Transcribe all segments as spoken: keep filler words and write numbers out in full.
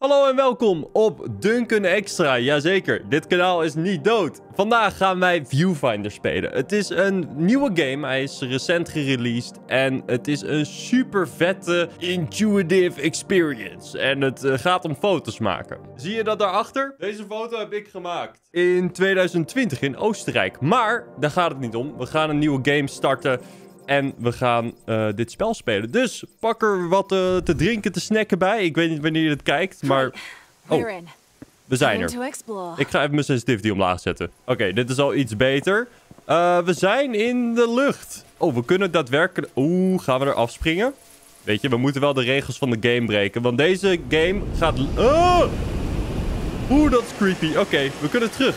Hallo en welkom op Duncan Extra. Jazeker, dit kanaal is niet dood. Vandaag gaan wij Viewfinder spelen. Het is een nieuwe game, hij is recent gereleased. En het is een super vette intuitive experience. En het uh, gaat om foto's maken. Zie je dat daarachter? Deze foto heb ik gemaakt in tweeduizend twintig in Oostenrijk. Maar daar gaat het niet om. We gaan een nieuwe game starten. En we gaan uh, dit spel spelen. Dus pak er wat uh, te drinken, te snacken bij. Ik weet niet wanneer je het kijkt, maar... Oh, we zijn er. Ik ga even mijn sensitivity omlaag zetten. Oké, okay, dit is al iets beter. Uh, we zijn in de lucht. Oh, we kunnen daadwerkelijk... Oeh, gaan we er afspringen? Weet je, we moeten wel de regels van de game breken. Want deze game gaat... Oh! Oeh, dat is creepy. Oké, okay, we kunnen terug.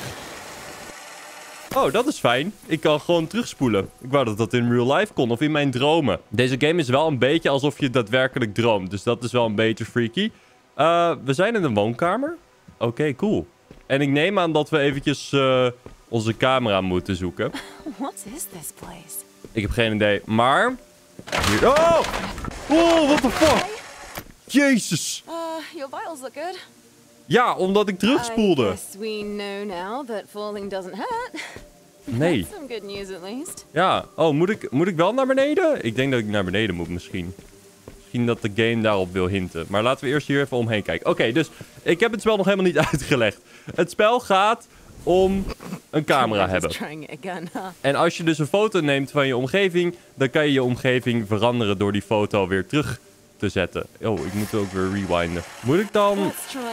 Oh, dat is fijn. Ik kan gewoon terugspoelen. Ik wou dat dat in real life kon, of in mijn dromen. Deze game is wel een beetje alsof je daadwerkelijk droomt. Dus dat is wel een beetje freaky. Uh, we zijn in een woonkamer. Oké, okay, cool. En ik neem aan dat we eventjes uh, onze camera moeten zoeken. What is this place? Ik heb geen idee, maar... Hier... Oh! Oh, what the fuck? Jezus! Uh, your vitals look good. Ja, omdat ik terugspoelde. I guess we know now that falling doesn't hurt. Nee. That's some good news at least. Ja. Oh, moet ik, moet ik wel naar beneden? Ik denk dat ik naar beneden moet misschien. Misschien dat de game daarop wil hinten. Maar laten we eerst hier even omheen kijken. Oké, okay, dus ik heb het spel nog helemaal niet uitgelegd. Het spel gaat om een camera hebben. En als je dus een foto neemt van je omgeving, dan kan je je omgeving veranderen door die foto weer terug te zetten. Oh, ik moet ook weer rewinden. Moet ik dan...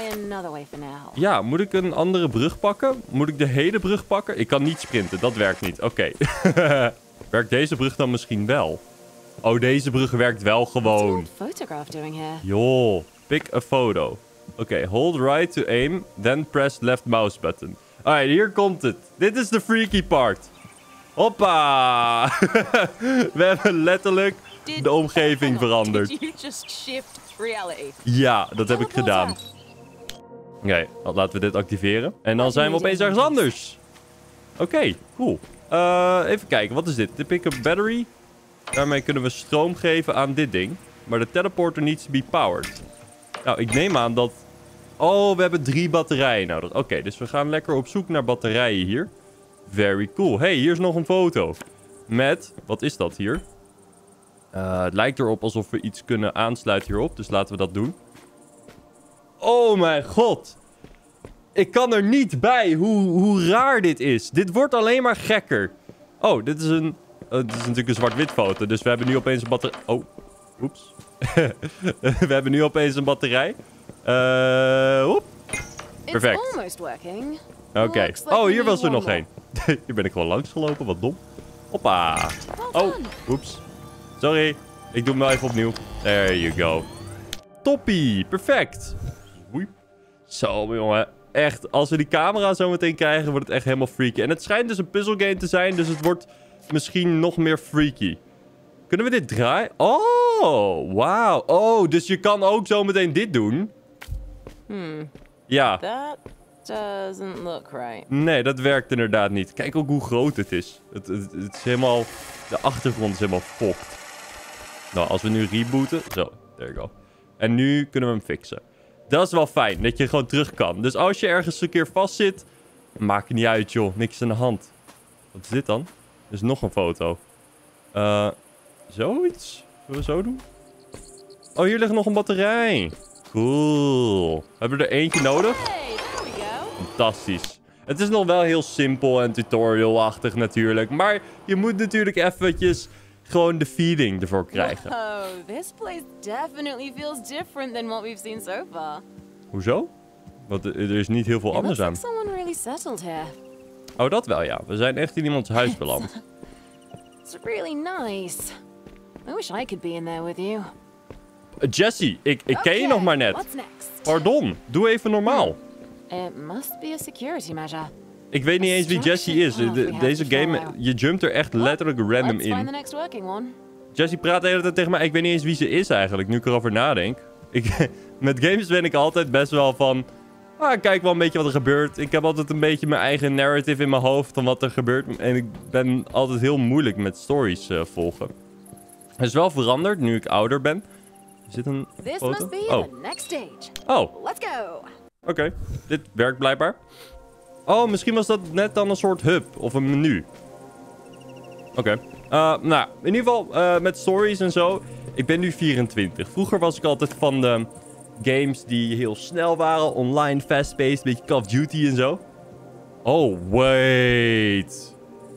Ja, moet ik een andere brug pakken? Moet ik de hele brug pakken? Ik kan niet sprinten, dat werkt niet. Oké. Okay. Werkt deze brug dan misschien wel? Oh, deze brug werkt wel gewoon. Joh, pick a photo. Oké, okay, hold right to aim, then press left mouse button. Alright, hier komt het. Dit is de freaky part. Hoppa! We hebben letterlijk... de omgeving veranderd. Ja, dat heb ik gedaan. Oké, okay, laten we dit activeren. En dan zijn we opeens ergens anders. Oké, okay, cool. Uh, even kijken, wat is dit? De pick-up battery. Daarmee kunnen we stroom geven aan dit ding. Maar de teleporter needs to be powered. Nou, ik neem aan dat... Oh, we hebben drie batterijen nodig. Oké, okay, dus we gaan lekker op zoek naar batterijen hier. Very cool. Hey, hier is nog een foto. Met... Wat is dat hier? Uh, het lijkt erop alsof we iets kunnen aansluiten hierop. Dus laten we dat doen. Oh mijn god. Ik kan er niet bij hoe, hoe raar dit is. Dit wordt alleen maar gekker. Oh, dit is een... Uh, dit is natuurlijk een zwart-wit foto. Dus we hebben nu opeens een batterij... Oh, oeps. We hebben nu opeens een batterij. Uh, oep. Perfect. Oké. Okay. Oh, hier was er nog één. Hier ben ik gewoon langs gelopen. Wat dom. Hoppa. Oh, oeps. Sorry, ik doe hem wel even opnieuw. There you go. Toppie, perfect. Oei. Zo, jongen. Echt, als we die camera zo meteen krijgen, wordt het echt helemaal freaky. En het schijnt dus een puzzelgame te zijn, dus het wordt misschien nog meer freaky. Kunnen we dit draaien? Oh, wauw. Oh, dus je kan ook zo meteen dit doen. Hmm. Ja. That doesn't look right. Nee, dat werkt inderdaad niet. Kijk ook hoe groot het is. Het, het, het is helemaal... De achtergrond is helemaal fokt. Nou, als we nu rebooten... Zo, there you go. En nu kunnen we hem fixen. Dat is wel fijn, dat je gewoon terug kan. Dus als je ergens een keer vast zit... Maakt niet uit, joh. Niks aan de hand. Wat is dit dan? Er is nog een foto. Uh, zoiets? Zullen we zo doen? Oh, hier ligt nog een batterij. Cool. Hebben we er eentje nodig? Fantastisch. Het is nog wel heel simpel en tutorial-achtig natuurlijk. Maar je moet natuurlijk eventjes gewoon de feeling ervoor krijgen. Oh, this place definitely feels different than what we've seen so far. Hoezo? Want er is niet heel veel anders aan. Really settled here. Oh, dat wel ja. We zijn echt in iemands huis beland. It's really nice. I wish I could be in there with you. Uh, Jessie, ik, ik okay, ken je nog maar net. What's next? Pardon, doe even normaal. It must be a security measure. Ik weet niet eens wie Jessie is. De, deze game, je jumpt er echt letterlijk random in. Jessie praat de hele tijd tegen mij. Ik weet niet eens wie ze is eigenlijk, nu ik erover nadenk. Ik, met games ben ik altijd best wel van... Ah, kijk wel een beetje wat er gebeurt. Ik heb altijd een beetje mijn eigen narrative in mijn hoofd van wat er gebeurt. En ik ben altijd heel moeilijk met stories uh, volgen. Het is wel veranderd nu ik ouder ben. Is dit een This foto? must be Oh. the next stage. Oh, Let's go. oké. Okay. Dit werkt blijkbaar. Oh, misschien was dat net dan een soort hub of een menu. Oké. Okay. Uh, nou, in ieder geval uh, met stories en zo. Ik ben nu vierentwintig. Vroeger was ik altijd van de games die heel snel waren. Online, fast-paced, een beetje Call of Duty en zo. Oh, wait.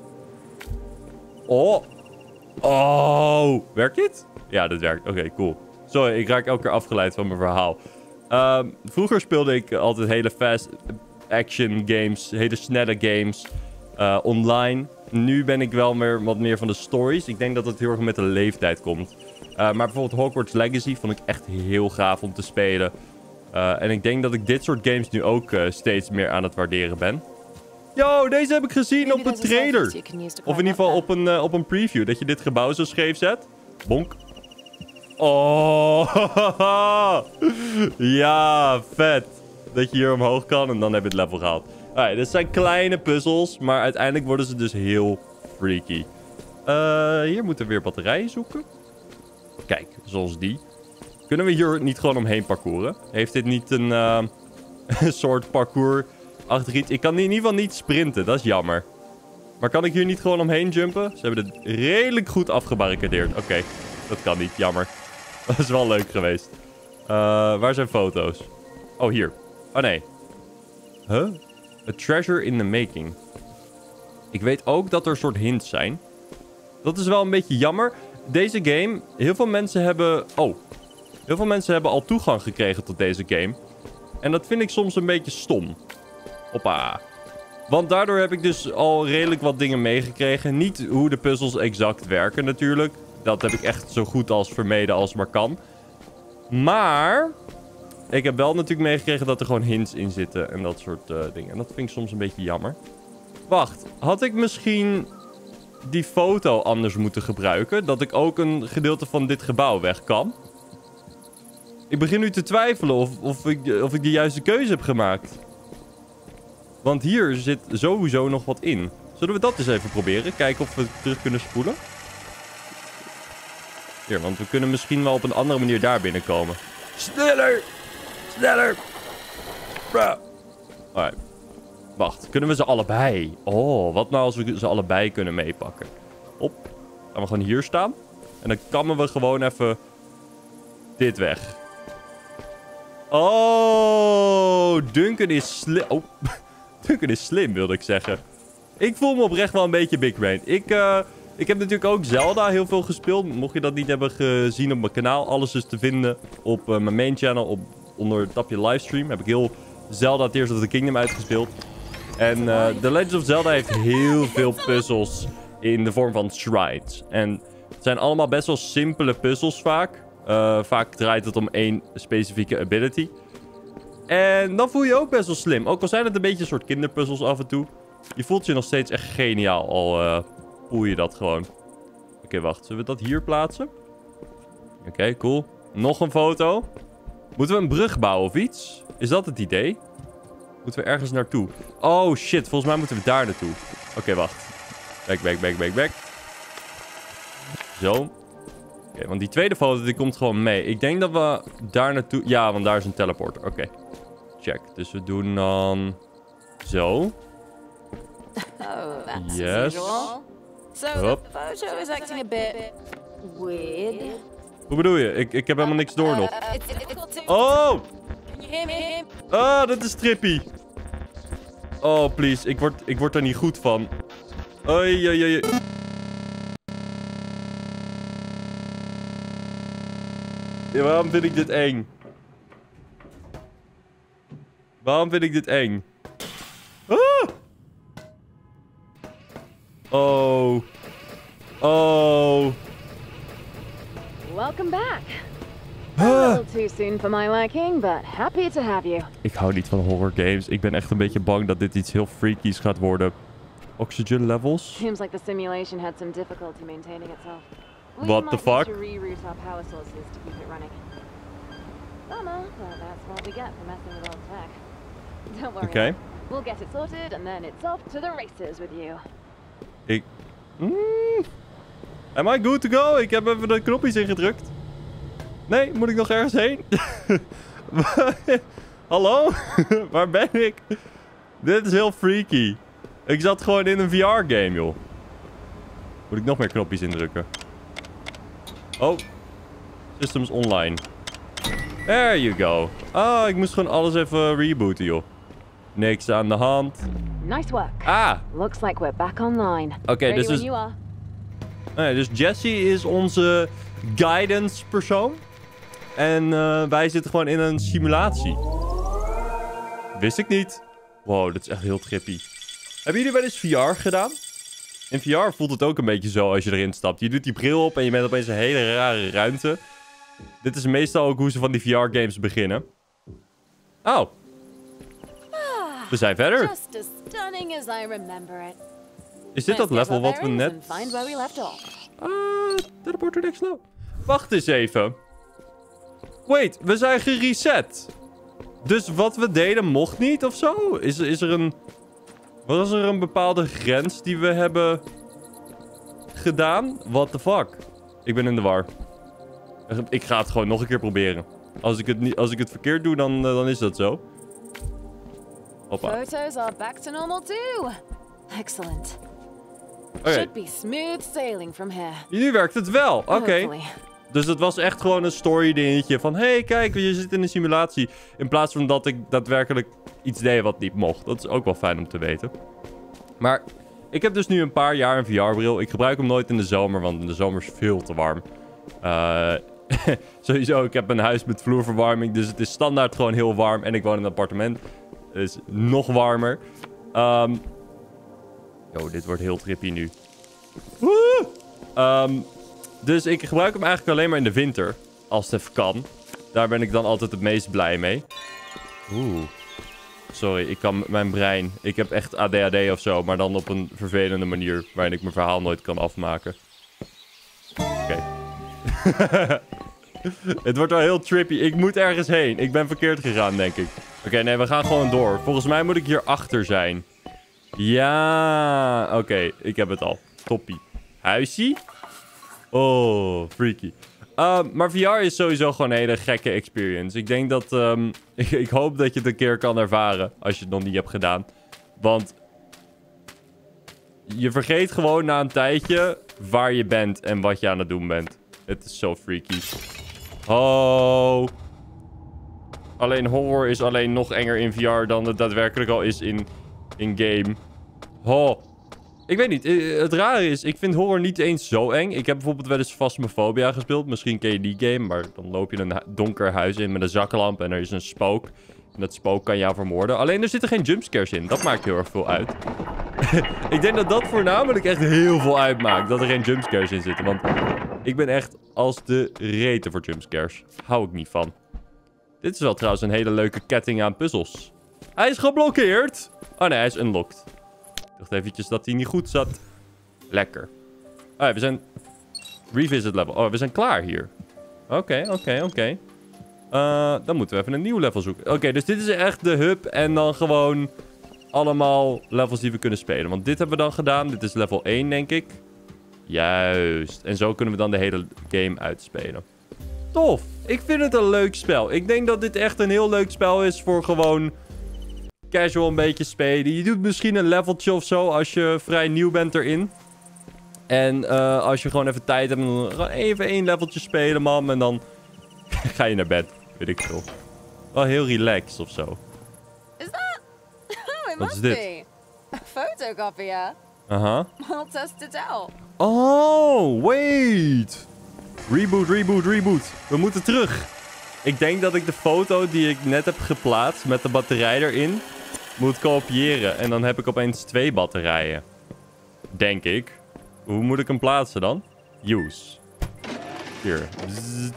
Oh. Oh. Werkt dit? Ja, dit werkt. Oké, okay, cool. Sorry, ik raak elke keer afgeleid van mijn verhaal. Uh, vroeger speelde ik altijd hele fast action games. Hele snelle games. Uh, online. Nu ben ik wel meer wat meer van de stories. Ik denk dat het heel erg met de leeftijd komt. Uh, maar bijvoorbeeld Hogwarts Legacy vond ik echt heel gaaf om te spelen. Uh, en ik denk dat ik dit soort games nu ook uh, steeds meer aan het waarderen ben. Yo, deze heb ik gezien op een trailer. Of in ieder geval op een, uh, op een preview. Dat je dit gebouw zo scheef zet. Bonk. Oh. Ja, vet. Dat je hier omhoog kan en dan heb je het level gehaald. Alright, dit zijn kleine puzzels. Maar uiteindelijk worden ze dus heel freaky. Uh, hier moeten we weer batterijen zoeken. Kijk, zoals die. Kunnen we hier niet gewoon omheen parcouren? Heeft dit niet een, uh, een soort parcours achter iets? Ik kan in ieder geval niet sprinten, dat is jammer. Maar kan ik hier niet gewoon omheen jumpen? Ze hebben het redelijk goed afgebarricadeerd. Oké, okay, dat kan niet, jammer. Dat is wel leuk geweest. Uh, waar zijn foto's? Oh, hier. Oh nee. Huh? A treasure in the making. Ik weet ook dat er een soort hints zijn. Dat is wel een beetje jammer. Deze game, heel veel mensen hebben... Oh, heel veel mensen hebben al toegang gekregen tot deze game. En dat vind ik soms een beetje stom. Hoppa. Want daardoor heb ik dus al redelijk wat dingen meegekregen. Niet hoe de puzzels exact werken natuurlijk. Dat heb ik echt zo goed als vermeden als maar kan. Maar... ik heb wel natuurlijk meegekregen dat er gewoon hints in zitten. En dat soort uh, dingen. En dat vind ik soms een beetje jammer. Wacht, had ik misschien... die foto anders moeten gebruiken. Dat ik ook een gedeelte van dit gebouw weg kan. Ik begin nu te twijfelen of, of, ik, of ik de juiste keuze heb gemaakt. Want hier zit sowieso nog wat in. Zullen we dat eens even proberen? Kijken of we terug kunnen spoelen. Hier, want we kunnen misschien wel op een andere manier daar binnenkomen. Sneller! Sneller! Bruh. Alright. Wacht, kunnen we ze allebei? Oh, wat nou als we ze allebei kunnen meepakken? Op. Gaan we gewoon hier staan. En dan kammen we gewoon even dit weg. Oh, Duncan is slim. Oh, Duncan is slim, wilde ik zeggen. Ik voel me oprecht wel een beetje big brain. Ik, uh, ik heb natuurlijk ook Zelda heel veel gespeeld. Mocht je dat niet hebben gezien op mijn kanaal. Alles is te vinden op uh, mijn main channel. Op, onder het tapje livestream heb ik heel Zelda Tears of the Kingdom uitgespeeld. En uh, The Legend of Zelda heeft heel veel puzzels in de vorm van shrines. En het zijn allemaal best wel simpele puzzels vaak. Uh, vaak draait het om één specifieke ability. En dan voel je je ook best wel slim. Ook al zijn het een beetje een soort kinderpuzzels af en toe. Je voelt je nog steeds echt geniaal. Al uh, voel je dat gewoon. Oké, okay, wacht. Zullen we dat hier plaatsen? Oké, okay, cool. Nog een foto. Moeten we een brug bouwen of iets? Is dat het idee? Moeten we ergens naartoe? Oh, shit. Volgens mij moeten we daar naartoe. Oké, okay, wacht. Back, back, back, back, back. Zo. Oké, okay, want die tweede foto die komt gewoon mee. Ik denk dat we daar naartoe... Ja, want daar is een teleporter. Oké. Okay. Check. Dus we doen dan... Zo. Oh, that's yes. usual. So Hop. the photo is acting a bit weird. Hoe bedoel je? Ik, ik heb helemaal niks door nog. Uh, it's difficult to... Oh! Can you hear me? Ah, dat is trippy. Oh, please. Ik word, ik word er niet goed van. Oei, oei, oei. Ja, waarom vind ik dit eng? Waarom vind ik dit eng? Ah! Oh. Oh. Welcome back. A Ah. little too soon for my liking, but happy to have you. Ik hou niet van horror games. Ik ben echt een beetje bang dat dit iets heel freakies gaat worden. Oxygen levels? Seems like the simulation had some difficulty maintaining itself. We What might the need fuck? to reroute our power sources to keep it running. Bummer, but that's what we get for messing with old tech. Don't worry. Oké. Okay. We'll get it sorted and then it's off to the races with you. Ik... Mm. Am I good to go? Ik heb even de knopjes ingedrukt. Nee, moet ik nog ergens heen? Hallo? Waar ben ik? Dit is heel freaky. Ik zat gewoon in een V R-game, joh. Moet ik nog meer knopjes indrukken? Oh. Systems online. There you go. Ah, ik moest gewoon alles even rebooten, joh. Niks aan de hand. Nice work. Ah. Looks like we're back online. Oké, okay, Ready dus, when dus, you are. nee, dus Jessie is onze guidance persoon. En uh, wij zitten gewoon in een simulatie. Wist ik niet. Wow, dit is echt heel trippy. Hebben jullie wel eens V R gedaan? In V R voelt het ook een beetje zo als je erin stapt. Je doet die bril op en je bent opeens een hele rare ruimte. Dit is meestal ook hoe ze van die V R-games beginnen. Oh. We zijn verder. Just as stunning as I remember it. Is dit dat level wat we net... Find where we left off. Ah, teleport to next level. Wacht eens even. Wait, we zijn gereset. Dus wat we deden mocht niet of zo? Is, is er een... Was er een bepaalde grens die we hebben gedaan? What the fuck? Ik ben in de war. Ik ga het gewoon nog een keer proberen. Als ik het, niet, als ik het verkeerd doe, dan, uh, dan is dat zo. Hoppa. Photos are back to normal too. Excellent. Okay. Should be smooth sailing from here. Nu werkt het wel. Oké. Okay. Dus het was echt gewoon een story dingetje van... Hé, hey, kijk, je zit in een simulatie. In plaats van dat ik daadwerkelijk iets deed wat niet mocht. Dat is ook wel fijn om te weten. Maar ik heb dus nu een paar jaar een V R-bril. Ik gebruik hem nooit in de zomer, want in de zomer is veel te warm. Uh, sowieso, ik heb een huis met vloerverwarming. Dus het is standaard gewoon heel warm. En ik woon in een appartement. Dus nog warmer. Um, Yo, dit wordt heel trippy nu. Woe! Um, dus ik gebruik hem eigenlijk alleen maar in de winter. Als het even kan. Daar ben ik dan altijd het meest blij mee. Oeh. Sorry, ik kan mijn brein... Ik heb echt A D H D of zo. Maar dan op een vervelende manier. Waarin ik mijn verhaal nooit kan afmaken. Oké. Okay. Het wordt wel heel trippy. Ik moet ergens heen. Ik ben verkeerd gegaan, denk ik. Oké, okay, nee, we gaan gewoon door. Volgens mij moet ik hier achter zijn. Ja, oké. Okay, ik heb het al. Toppie. Huisie? Oh, freaky. Uh, maar V R is sowieso gewoon een hele gekke experience. Ik denk dat... Um, ik, ik hoop dat je het een keer kan ervaren. Als je het nog niet hebt gedaan. Want... Je vergeet gewoon na een tijdje... waar je bent en wat je aan het doen bent. Het is zo freaky. Oh. Alleen horror is alleen nog enger in V R... dan het daadwerkelijk al is in, in game. Oh. Ik weet niet. Het rare is, ik vind horror niet eens zo eng. Ik heb bijvoorbeeld wel eens Phasmophobia gespeeld. Misschien ken je die game, maar dan loop je een donker huis in met een zaklamp en er is een spook. En dat spook kan jou vermoorden. Alleen er zitten geen jumpscares in. Dat maakt heel erg veel uit. Ik denk dat dat voornamelijk echt heel veel uitmaakt. Dat er geen jumpscares in zitten. Want ik ben echt als de rete voor jumpscares. Hou ik niet van. Dit is wel trouwens een hele leuke ketting aan puzzels. Hij is geblokkeerd. Oh nee, hij is unlocked. Ik dacht eventjes dat hij niet goed zat. Lekker. Oh ja, we zijn... Revisit level. Oh, we zijn klaar hier. Oké, okay, oké, okay, oké. Okay. Uh, dan moeten we even een nieuw level zoeken. Oké, okay, dus dit is echt de hub. En dan gewoon allemaal levels die we kunnen spelen. Want dit hebben we dan gedaan. Dit is level één, denk ik. Juist. En zo kunnen we dan de hele game uitspelen. Tof. Ik vind het een leuk spel. Ik denk dat dit echt een heel leuk spel is voor gewoon... casual een beetje spelen. Je doet misschien een leveltje of zo als je vrij nieuw bent erin. En uh, als je gewoon even tijd hebt, dan gewoon even één leveltje spelen, man. En dan ga je naar bed. Weet ik veel. Wel heel relaxed of zo. Is that? Oh, it Wat is must dit? be. A photocopier. Aha. I'll test it out. Oh, wait. Reboot, reboot, reboot. We moeten terug. Ik denk dat ik de foto die ik net heb geplaatst met de batterij erin moet kopiëren. En dan heb ik opeens twee batterijen. Denk ik. Hoe moet ik hem plaatsen dan? Use. Hier. Bzz.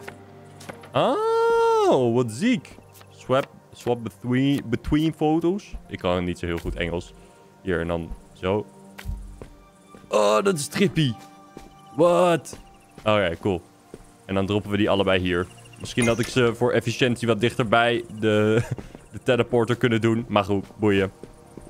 Oh, wat ziek. Swap, swap between, between foto's. Ik kan niet zo heel goed Engels. Hier, en dan zo. Oh, dat is trippy. What? Oké, okay, cool. En dan droppen we die allebei hier. Misschien dat ik ze voor efficiëntie wat dichterbij de, de teleporter kunnen doen. Maar goed, boeien.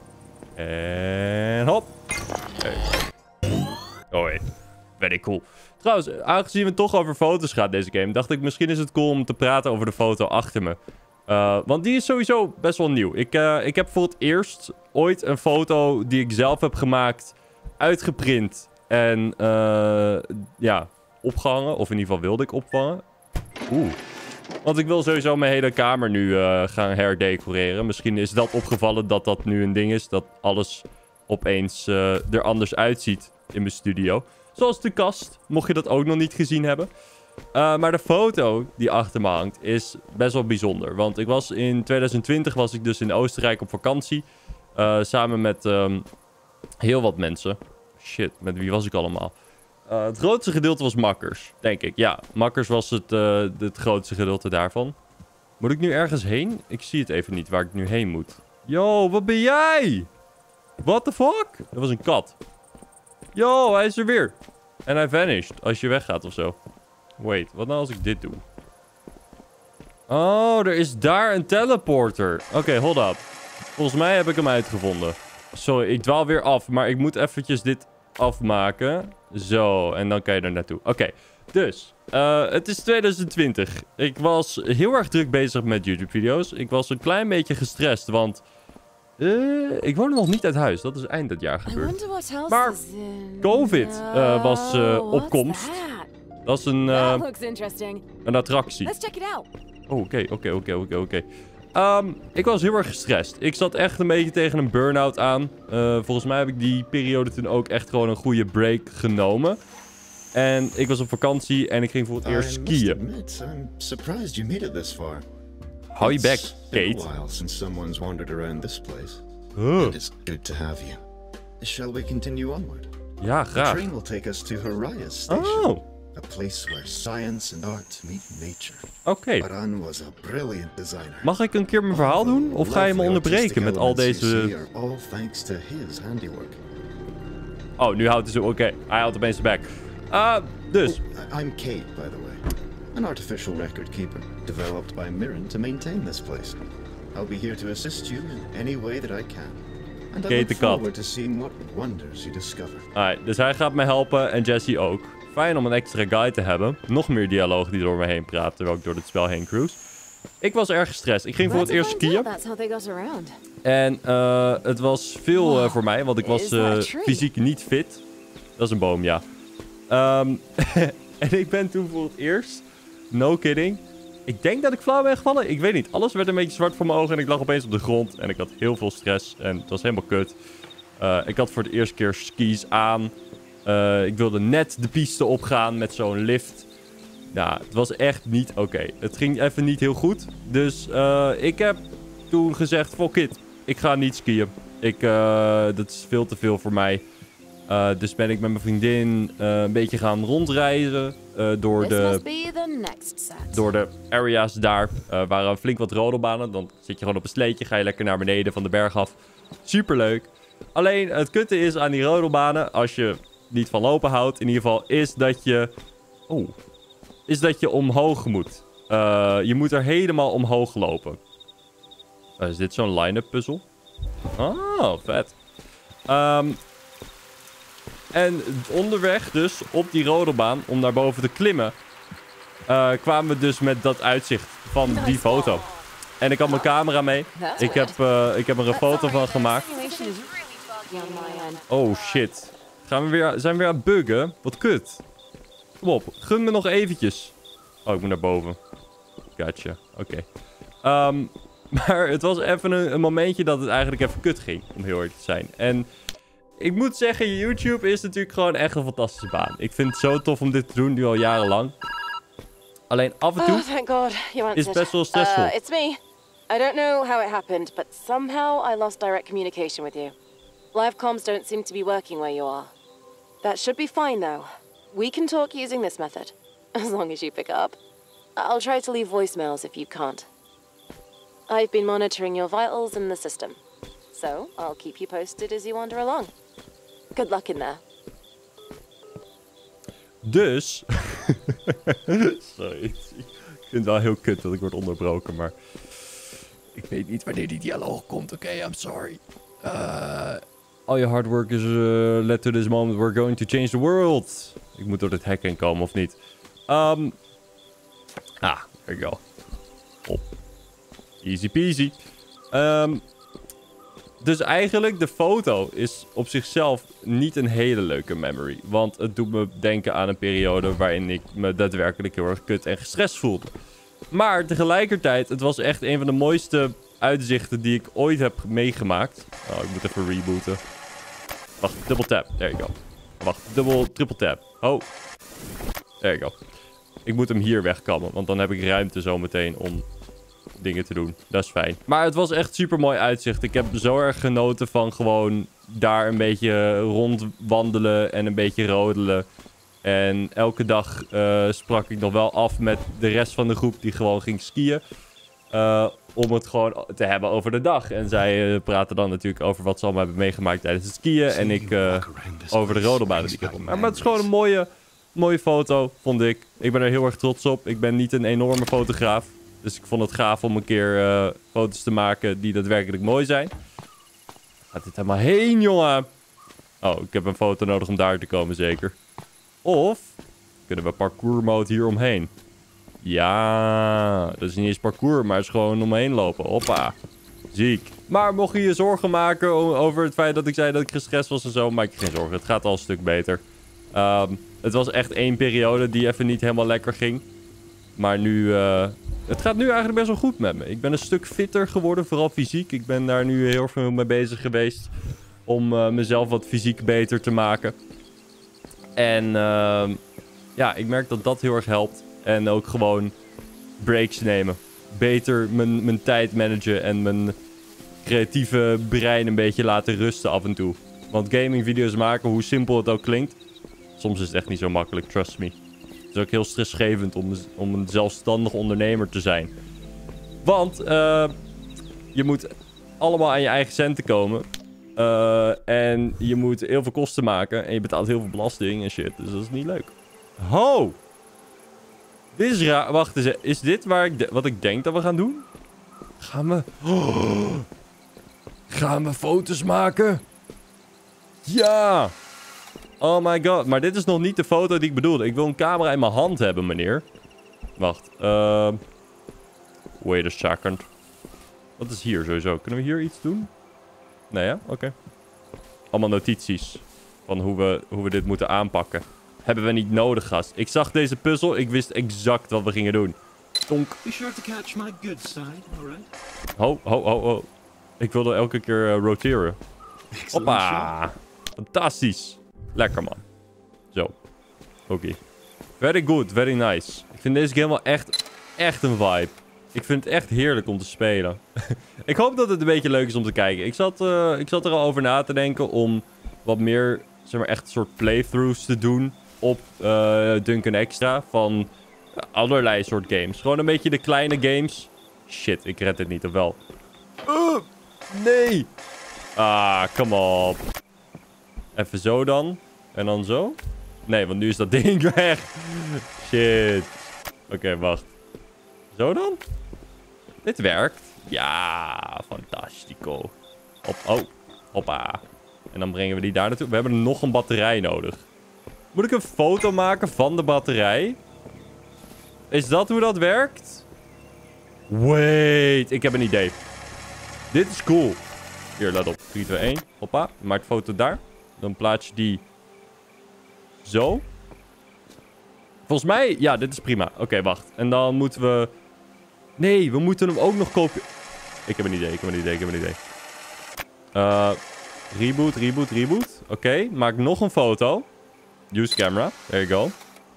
En hop. Hey. Oh, hey. Very cool. Trouwens, aangezien we toch over foto's gaan deze game, dacht ik misschien is het cool om te praten over de foto achter me. Uh, want die is sowieso best wel nieuw. Ik, uh, ik heb voor het eerst ooit een foto die ik zelf heb gemaakt, uitgeprint en uh, ja, opgehangen. Of in ieder geval wilde ik opvangen. Oeh. Want ik wil sowieso mijn hele kamer nu uh, gaan herdecoreren. Misschien is dat opgevallen dat dat nu een ding is. Dat alles opeens uh, er anders uitziet in mijn studio. Zoals de kast, mocht je dat ook nog niet gezien hebben. Uh, maar de foto die achter me hangt is best wel bijzonder. Want ik was in twintig twintig was ik dus in Oostenrijk op vakantie. Uh, samen met um, heel wat mensen. Shit, met wie was ik allemaal? Uh, het grootste gedeelte was Makkers, denk ik. Ja, Makkers was het, uh, het grootste gedeelte daarvan. Moet ik nu ergens heen? Ik zie het even niet waar ik nu heen moet. Yo, wat ben jij? What the fuck? Dat was een kat. Yo, hij is er weer. En hij vanished als je weggaat of zo. Wait, wat nou als ik dit doe? Oh, er is daar een teleporter. Oké, okay, hold up. Volgens mij heb ik hem uitgevonden. Sorry, ik dwaal weer af. Maar ik moet eventjes dit afmaken. Zo, en dan kan je er naartoe. Oké, okay, dus. Uh, het is twintig twintig. Ik was heel erg druk bezig met YouTube-video's. Ik was een klein beetje gestrest, want... Uh, ik woonde nog niet uit huis. Dat is eind dat jaar gebeurd. Maar COVID uh, was uh, op komst. Dat is een, uh, een attractie. Oh, oké, oké, oké, oké, oké. Ik was heel erg gestrest. Ik zat echt een beetje tegen een burn-out aan. Uh, volgens mij heb ik die periode toen ook echt gewoon een goede break genomen. En ik was op vakantie en ik ging voor het eerst skiën. Hou je bek, Kate. Huh. Ja, graag. Oh. A place where science and art meet nature. Oké. Okay. Baran was a brilliant designer. Mag ik een keer mijn verhaal doen? Of ga je me onderbreken met al deze... All thanks to his handiwork. Oh, nu houdt hij zo... Oké, okay. Hij houdt opeens zijn bek. Ah, uh, dus. Oh, I'm Kate, by the way. An artificial record keeper. Developed by Mirren to maintain this place. I'll be here to assist you in any way that I can. And I look forward to seeing what wonders you discover. Alright, dus hij gaat me helpen en Jesse ook. Fijn om een extra guy te hebben. Nog meer dialoog die door me heen praat terwijl ik door het spel heen cruise. Ik was erg gestrest. Ik ging voor het eerst skiën. En uh, het was veel uh, voor mij, want ik was uh, fysiek niet fit. Dat is een boom, ja. Um, en ik ben toen voor het eerst, no kidding, ik denk dat ik flauw ben gevallen. Ik weet niet. Alles werd een beetje zwart voor mijn ogen en ik lag opeens op de grond. En ik had heel veel stress en het was helemaal kut. Uh, ik had voor de eerste keer skis aan. Uh, ik wilde net de piste opgaan met zo'n lift. Nou, het was echt niet oké. Okay. Het ging even niet heel goed. Dus uh, ik heb toen gezegd, fuck it. Ik ga niet skiën. Ik, uh, dat is veel te veel voor mij. Uh, dus ben ik met mijn vriendin uh, een beetje gaan rondreizen. Uh, door, de, door de areas daar. Uh, waren flink wat rodelbanen. Dan zit je gewoon op een sleetje. Ga je lekker naar beneden van de berg af. Superleuk. Alleen het kutte is aan die rodelbanen. Als je niet van lopen houdt. In ieder geval is dat je... Oh. Is dat je omhoog moet. Uh, je moet er helemaal omhoog lopen. Uh, is dit zo'n line-up puzzel? Oh, vet. Um, en onderweg dus op die rodelbaan om naar boven te klimmen. Uh, kwamen we dus met dat uitzicht van die foto. En ik had mijn camera mee. Ik heb, uh, ik heb er een foto van gemaakt. Oh shit. Gaan we weer, zijn we weer aan het buggen? Wat kut. Kom op, gun me nog eventjes. Oh, ik moet naar boven. Gotcha, oké. Okay. Um, maar het was even een, een momentje dat het eigenlijk even kut ging, om heel eerlijk te zijn. En ik moet zeggen, YouTube is natuurlijk gewoon echt een fantastische baan. Ik vind het zo tof om dit te doen, nu al jarenlang. Alleen af en toe oh, thank God. You is het best wel stressvol. Uh, it's me. I don't know how it happened, but somehow I lost direct communication with you. Live comms don't seem to be working where you are. That should be fine, though. We can talk using this method, as long as you pick up. I'll try to leave voicemails if you can't. I've been monitoring your vitals in the system, so I'll keep you posted as you wander along. Good luck in there. Dus... Sorry, ik vind het wel heel kut dat ik word onderbroken, maar... Ik weet niet wanneer die dialoog komt, oké, okay, I'm sorry. Uh, All your hard work is uh, led to this moment. We're going to change the world. Ik moet door dit hek heen komen, of niet? Um, ah, there you go. Op. Easy peasy. Um, dus eigenlijk, de foto is op zichzelf niet een hele leuke memory. Want het doet me denken aan een periode waarin ik me daadwerkelijk heel erg kut en gestrest voelde. Maar tegelijkertijd, het was echt een van de mooiste uitzichten die ik ooit heb meegemaakt. Oh, ik moet even rebooten. Wacht, double tap. There you go. Wacht, dubbel, triple tap. Oh. There you go. Ik moet hem hier wegkammen, want dan heb ik ruimte zometeen om dingen te doen. Dat is fijn. Maar het was echt super mooi uitzicht. Ik heb zo erg genoten van gewoon daar een beetje rondwandelen en een beetje rodelen. En elke dag uh, sprak ik nog wel af met de rest van de groep die gewoon ging skiën. Uh, om het gewoon te hebben over de dag. En zij uh, praten dan natuurlijk over wat ze allemaal hebben meegemaakt tijdens het skiën. En ik uh, over de rodelbanen die ik heb gemaakt. Maar het is gewoon een mooie, mooie foto, vond ik. Ik ben er heel erg trots op. Ik ben niet een enorme fotograaf. Dus ik vond het gaaf om een keer uh, foto's te maken die daadwerkelijk mooi zijn. Gaat dit helemaal heen, jongen? Oh, ik heb een foto nodig om daar te komen, zeker. Of kunnen we parkour mode hier omheen? Ja, dat is niet eens parkour, maar het is gewoon omheen lopen. Hoppa. Ziek. Maar mocht je je zorgen maken over het feit dat ik zei dat ik gestrest was en zo, maak je geen zorgen. Het gaat al een stuk beter. Um, het was echt één periode die even niet helemaal lekker ging. Maar nu... Uh, het gaat nu eigenlijk best wel goed met me. Ik ben een stuk fitter geworden, vooral fysiek. Ik ben daar nu heel veel mee bezig geweest om uh, mezelf wat fysiek beter te maken. En uh, ja, ik merk dat dat heel erg helpt. En ook gewoon breaks nemen. Beter mijn, mijn tijd managen en mijn creatieve brein een beetje laten rusten af en toe. Want gamingvideo's maken, hoe simpel het ook klinkt, soms is het echt niet zo makkelijk, trust me. Het is ook heel stressgevend om, om een zelfstandig ondernemer te zijn. Want uh, je moet allemaal aan je eigen centen komen. Uh, en je moet heel veel kosten maken. En je betaalt heel veel belasting en shit. Dus dat is niet leuk. Ho! Dit is raar. Wacht eens. Is dit waar ik wat ik denk dat we gaan doen? Gaan we... Oh. Gaan we foto's maken? Ja! Oh my god. Maar dit is nog niet de foto die ik bedoelde. Ik wil een camera in mijn hand hebben, meneer. Wacht. Uh... Wait a second. Wat is hier sowieso? Kunnen we hier iets doen? Nee, ja? Oké. Okay. Allemaal notities. Van hoe we, hoe we dit moeten aanpakken. Hebben we niet nodig, gast. Ik zag deze puzzel. Ik wist exact wat we gingen doen. Tonk. Be sure to catch my good side, alright? Ho, ho, ho, ho. Ik wilde elke keer uh, roteren. Hoppa. Fantastisch. Lekker, man. Zo. Oké. Okay. Very good. Very nice. Ik vind deze game wel echt, echt een vibe. Ik vind het echt heerlijk om te spelen. Ik hoop dat het een beetje leuk is om te kijken. Ik zat, uh, ik zat er al over na te denken om wat meer, zeg maar, echt een soort playthroughs te doen op uh, Duncan Extra van allerlei soort games. Gewoon een beetje de kleine games. Shit, ik red het niet, of wel? Uh, nee! Ah, kom op. Even zo dan. En dan zo. Nee, want nu is dat ding weg. Shit. Oké, okay, wacht. Zo dan? Dit werkt. Ja, fantastico. Hop, oh, hoppa. En dan brengen we die daar naartoe. We hebben nog een batterij nodig. Moet ik een foto maken van de batterij? Is dat hoe dat werkt? Wait, ik heb een idee. Dit is cool. Hier, let op. drie, twee, één. Hoppa. Maak foto daar. Dan plaats je die zo. Volgens mij, ja, dit is prima. Oké, okay, wacht. En dan moeten we... Nee, we moeten hem ook nog kopen. Ik heb een idee, ik heb een idee, ik heb een idee. Uh, reboot, reboot, reboot. Oké, okay, maak nog een foto. Use camera. There you go.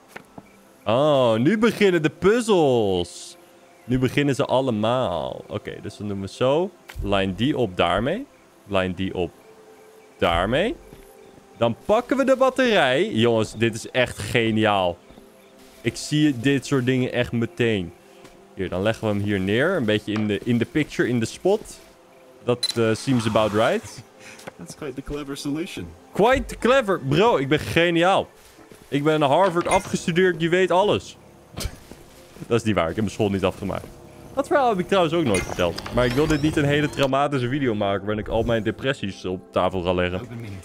Oh, nu beginnen de puzzels. Nu beginnen ze allemaal. Oké, okay, dus dan doen we zo. Line die op daarmee. Line die op daarmee. Dan pakken we de batterij. Jongens, dit is echt geniaal. Ik zie dit soort dingen echt meteen. Hier, dan leggen we hem hier neer. Een beetje in de, in de picture, in de spot. Dat uh, seems about right. That's quite the clever solution. Quite clever. Bro, ik ben geniaal. Ik ben Harvard afgestudeerd, je weet alles. Dat is niet waar, ik heb mijn school niet afgemaakt. Dat verhaal heb ik trouwens ook nooit verteld. Maar ik wil dit niet een hele traumatische video maken... waarin ik al mijn depressies op tafel ga leggen.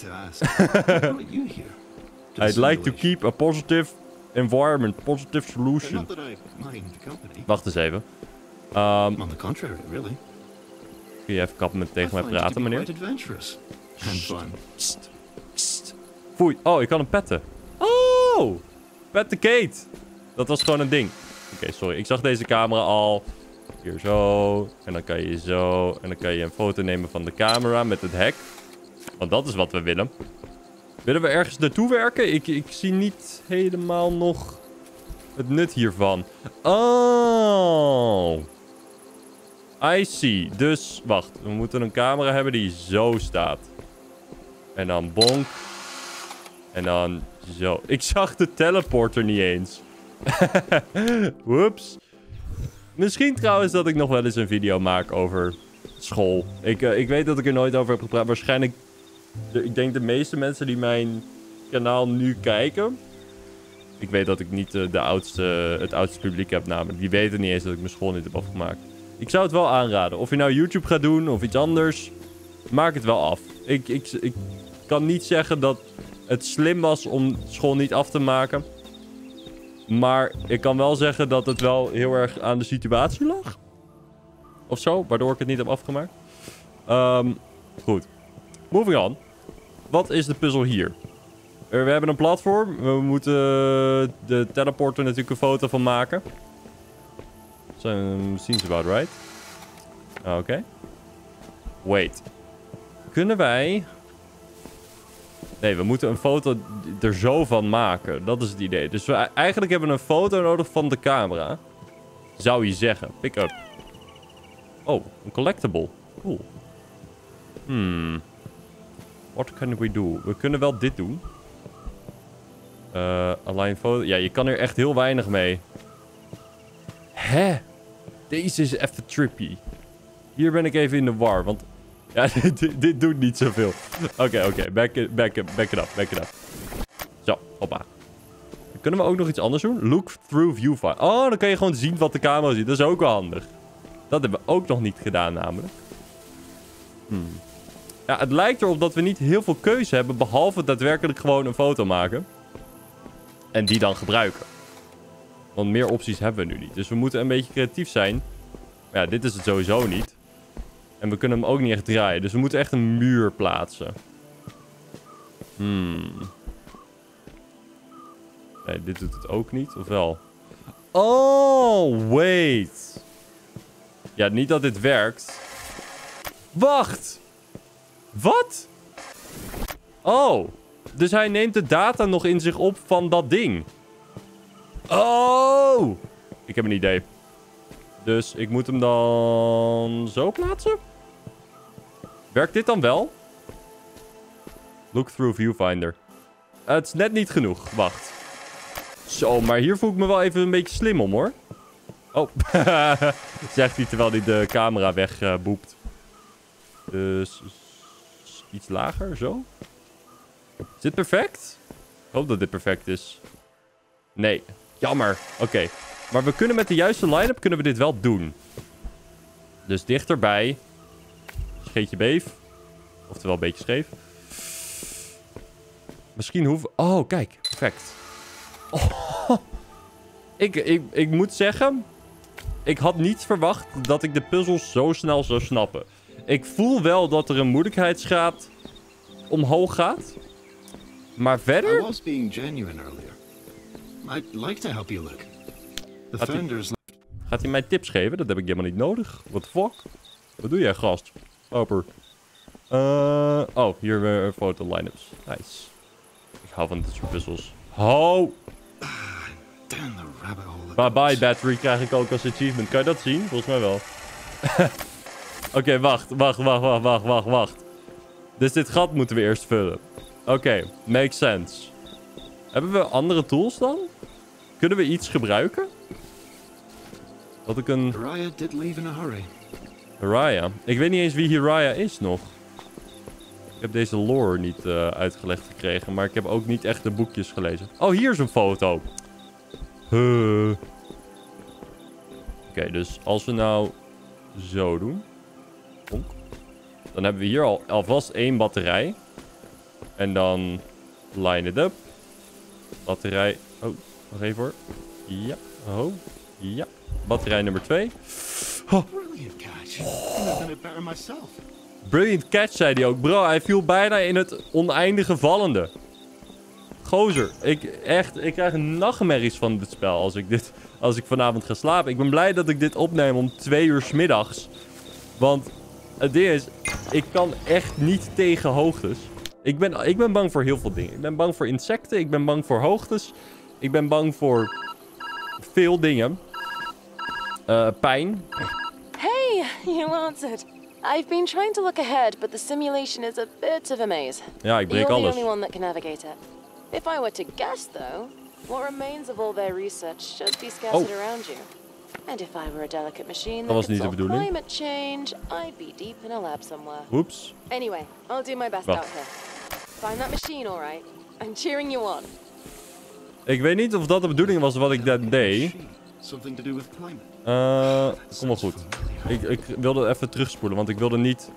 I'd like to keep a positive environment, positive solution. Wacht eens even. Um, kun je even kappen met tegen mij praten, meneer? Psst, psst. Foei. Oh, ik kan hem petten. Oh! Pet de Kate. Dat was gewoon een ding. Oké, okay, sorry. Ik zag deze camera al. Hier zo. En dan kan je zo. En dan kan je een foto nemen van de camera met het hek. Want dat is wat we willen. Willen we ergens naartoe werken? Ik, ik zie niet helemaal nog het nut hiervan. Oh. I see. Dus, wacht. We moeten een camera hebben die zo staat. En dan bonk. En dan zo. Ik zag de teleporter niet eens. Whoops. Misschien trouwens dat ik nog wel eens een video maak over school. Ik, uh, ik weet dat ik er nooit over heb gepraat. Waarschijnlijk... De, ik denk de meeste mensen die mijn kanaal nu kijken... Ik weet dat ik niet uh, de oudste, het oudste publiek heb namelijk. Die weten niet eens dat ik mijn school niet heb afgemaakt. Ik zou het wel aanraden. Of je nou YouTube gaat doen of iets anders. Maak het wel af. Ik, ik, ik kan niet zeggen dat het slim was om school niet af te maken. Maar ik kan wel zeggen dat het wel heel erg aan de situatie lag. Of zo, waardoor ik het niet heb afgemaakt. Um, goed. Moving on. Wat is de puzzel hier? We hebben een platform. We moeten de teleporter natuurlijk een foto van maken. So, seems about right. Oké. Okay. Wait. Kunnen wij... Nee, we moeten een foto er zo van maken. Dat is het idee. Dus we eigenlijk hebben we een foto nodig van de camera. Zou je zeggen. Pick up. Oh, een collectible. Cool. Hmm. What can we do? We kunnen wel dit doen. Uh, align foto. Ja, je kan er echt heel weinig mee. Hè? Deze is even trippy. Hier ben ik even in de war, want... Ja, dit, dit doet niet zoveel. Oké, okay, oké. Okay. Back, it, back, it, back it up, back it up. Zo, hoppa. Kunnen we ook nog iets anders doen? Look through viewfinder. Oh, dan kan je gewoon zien wat de camera ziet. Dat is ook wel handig. Dat hebben we ook nog niet gedaan namelijk. Hmm. Ja, het lijkt erop dat we niet heel veel keuze hebben... behalve daadwerkelijk gewoon een foto maken. En die dan gebruiken. Want meer opties hebben we nu niet. Dus we moeten een beetje creatief zijn. Maar ja, dit is het sowieso niet. En we kunnen hem ook niet echt draaien. Dus we moeten echt een muur plaatsen. Hmm. Nee, dit doet het ook niet. Of wel? Oh, wait. Ja, niet dat dit werkt. Wacht. Wat? Oh. Dus hij neemt de data nog in zich op van dat ding. Oh. Ik heb een idee. Dus ik moet hem dan zo plaatsen? Werkt dit dan wel? Look through viewfinder. Uh, het is net niet genoeg. Wacht. Zo, maar hier voel ik me wel even een beetje slim om, hoor. Oh. Zegt hij terwijl hij de camera wegboept. Uh, dus iets lager, zo. Is dit perfect? Ik hoop dat dit perfect is. Nee. Jammer. Oké. Okay. Maar we kunnen met de juiste line-up kunnen we dit wel doen. Dus dichterbij. Scheetje beef. Oftewel een beetje scheef. Misschien hoeven... Oh, kijk. Perfect. Oh. Ik, ik, ik moet zeggen... Ik had niet verwacht dat ik de puzzels zo snel zou snappen. Ik voel wel dat er een moeilijkheidsgraad omhoog gaat. Maar verder... I was being genuine earlier. I'd like to help you look. The Gaat hij, founders... gaat hij mij tips geven? Dat heb ik helemaal niet nodig. What the fuck? Wat doe jij, gast? Oper. Uh, oh, hier weer foto line-ups. Nice. Ik hou van dit soort puzzels. Ho! Bye bye battery krijg ik ook als achievement. Kan je dat zien? Volgens mij wel. Oké, okay, wacht, wacht, wacht, wacht, wacht, wacht, wacht. Dus dit gat moeten we eerst vullen. Oké, okay, makes sense. Hebben we andere tools dan? Kunnen we iets gebruiken? Dat ik een... Hiraya did leave in a hurry. Hiraya? Ik weet niet eens wie Hiraya is nog. Ik heb deze lore niet uh, uitgelegd gekregen. Maar ik heb ook niet echt de boekjes gelezen. Oh, hier is een foto. Huh. okay, dus als we nou zo doen. Bonk. Dan hebben we hier al alvast één batterij. En dan line it up. Batterij. Oh, nog even hoor. Ja. Oh. Ja. Batterij nummer twee. Oh. Brilliant catch. I've done it better myself. Brilliant catch, zei hij ook. Bro, hij viel bijna in het oneindige vallende. Gozer, ik, echt, ik krijg nachtmerries van dit spel als ik, dit, als ik vanavond ga slapen. Ik ben blij dat ik dit opneem om twee uur 's middags. Want het ding is, ik kan echt niet tegen hoogtes. Ik ben, ik ben bang voor heel veel dingen. Ik ben bang voor insecten, ik ben bang voor hoogtes. Ik ben bang voor veel dingen. Uh, pijn. Hey, you answered. I've been trying to look ahead, but the simulation is a bit of a maze. Ja, ik breek You're alles. the only one that can navigate it. If I were to guess, though, what remains of all their research should be scattered Oh. around you. And if I were a delicate machine Dat that was could niet de solve bedoeling. climate change, I'd be deep in a lab somewhere. Oeps. Anyway, I'll do my best Wacht. out here. Find that machine, all right? I'm cheering you on. Ik weet niet of dat de bedoeling was wat ik net deed. Something to do with climate. Uh, kom maar goed. Ik, ik wilde even terugspoelen, want ik wilde niet...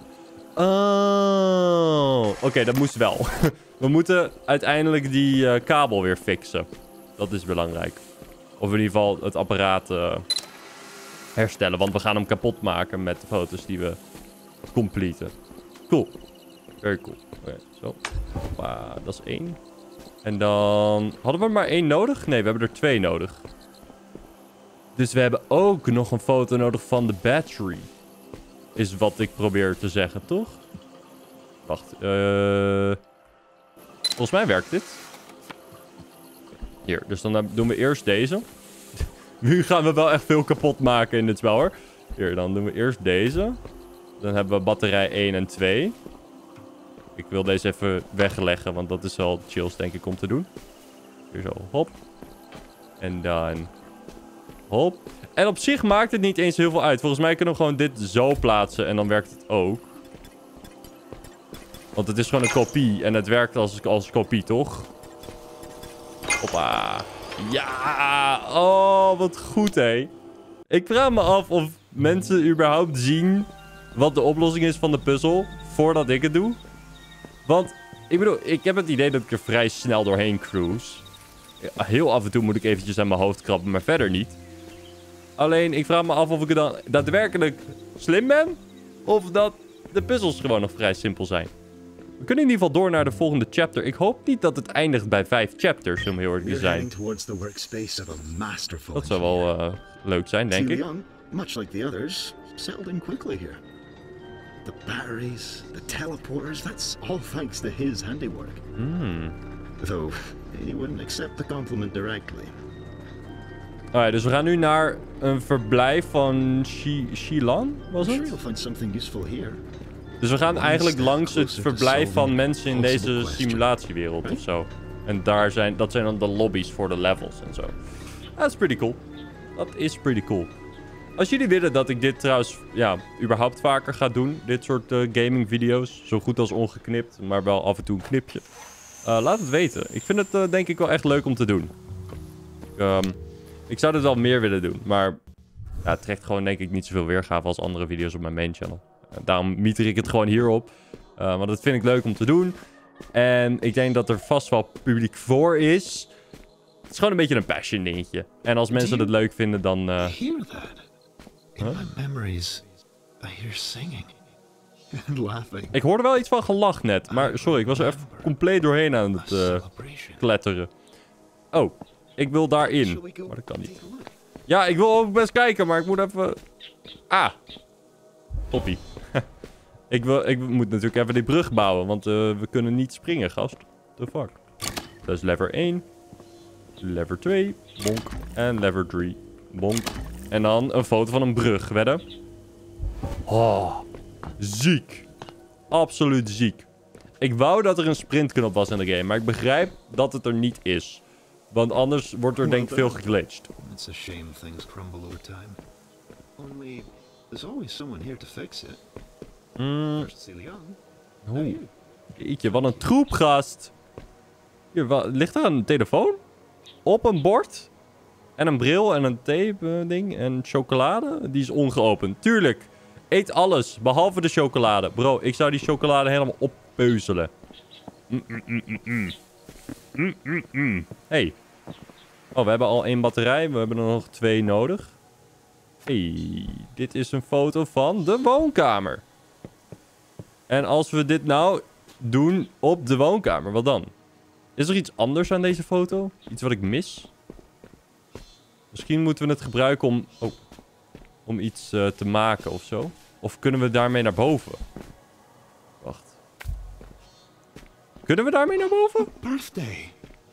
Oh, oké, okay, dat moest wel. We moeten uiteindelijk die uh, kabel weer fixen. Dat is belangrijk. Of in ieder geval het apparaat uh, herstellen. Want we gaan hem kapot maken met de foto's die we completen. Cool. Very cool. Oké, okay, zo. Hoppa, dat is één. En dan... Hadden we maar één nodig? Nee, we hebben er twee nodig. Dus we hebben ook nog een foto nodig van de battery. Is wat ik probeer te zeggen, toch? Wacht. Uh... Volgens mij werkt dit. Hier, dus dan doen we eerst deze. Nu gaan we wel echt veel kapot maken in dit spel, hoor. Hier, dan doen we eerst deze. Dan hebben we batterij één en twee. Ik wil deze even wegleggen, want dat is wel chills, denk ik, om te doen. Hier zo, hop. En dan... Hop. En op zich maakt het niet eens heel veel uit. Volgens mij kunnen we gewoon dit zo plaatsen en dan werkt het ook. Want het is gewoon een kopie en het werkt als, als kopie, toch? Hoppa. Ja! Oh, wat goed, hé. Ik vraag me af of mensen überhaupt zien wat de oplossing is van de puzzel voordat ik het doe. Want, ik bedoel, ik heb het idee dat ik er vrij snel doorheen cruise. Heel af en toe moet ik eventjes aan mijn hoofd krabben, maar verder niet. Alleen, ik vraag me af of ik dan daadwerkelijk slim ben. Of dat de puzzels gewoon nog vrij simpel zijn. We kunnen in ieder geval door naar de volgende chapter. Ik hoop niet dat het eindigt bij vijf chapters, om heel erg te zijn. Dat zou wel uh, leuk zijn, denk ik. Young, much like the others, settled in quickly here. The batteries, the teleporters, that's all thanks to his handiwork. Hmm. Though, he wouldn't accept the compliment directly. Alright, dus we gaan nu naar een verblijf van Shilan, was I'm het? sure you'll find something useful here. Dus we gaan eigenlijk langs het verblijf van mensen in deze simulatiewereld of zo. En daar zijn, dat zijn dan de lobby's voor de levels en zo. Dat is pretty cool. Dat is pretty cool. Als jullie willen dat ik dit trouwens, ja, überhaupt vaker ga doen. Dit soort uh, gaming video's. Zo goed als ongeknipt, maar wel af en toe een knipje. Uh, laat het weten. Ik vind het uh, denk ik wel echt leuk om te doen. Um, ik zou dit wel meer willen doen, maar ja, het trekt gewoon denk ik niet zoveel weergave als andere video's op mijn main channel. Uh, daarom mieter ik het gewoon hierop. Uh, want dat vind ik leuk om te doen. En ik denk dat er vast wel publiek voor is. Het is gewoon een beetje een passion dingetje. En als mensen het leuk vinden, dan... Uh... Hear that? In huh? my memories, I hear singing and laughing. Ik hoorde wel iets van gelach net, maar sorry, ik was er even compleet doorheen aan het uh, kletteren. Oh, ik wil daarin, maar dat kan niet. Ja, ik wil ook best kijken, maar ik moet even... Ah, toppie. ik, wil, ik moet natuurlijk even die brug bouwen, want uh, we kunnen niet springen, gast. The fuck. Dat is lever één. Lever twee. Bonk. En lever drie. Bonk. En dan een foto van een brug, wedden. Oh, ziek. Absoluut ziek. Ik wou dat er een sprintknop was in de game, maar ik begrijp dat het er niet is. Want anders wordt er denk ik veel geglitcht. It's a shame things crumble over time. Only there's always someone here to fix it. Mm. Young. Oeh. Jeetje, wat een troep, gast. Hier, wat, ligt er een telefoon? Op een bord? En een bril en een tape ding. En chocolade. Die is ongeopend. Tuurlijk. Eet alles. Behalve de chocolade. Bro, ik zou die chocolade helemaal oppeuzelen. Mm, mm, mm, mm, mm. Mm, mm, mm. Hey. Oh, we hebben al één batterij. We hebben er nog twee nodig. Hey. Dit is een foto van de woonkamer. En als we dit nou doen op de woonkamer, wat dan? Is er iets anders aan deze foto? Iets wat ik mis? Misschien moeten we het gebruiken om... Oh, om iets uh, te maken of zo. Of kunnen we daarmee naar boven? Wacht. Kunnen we daarmee naar boven? Birthday.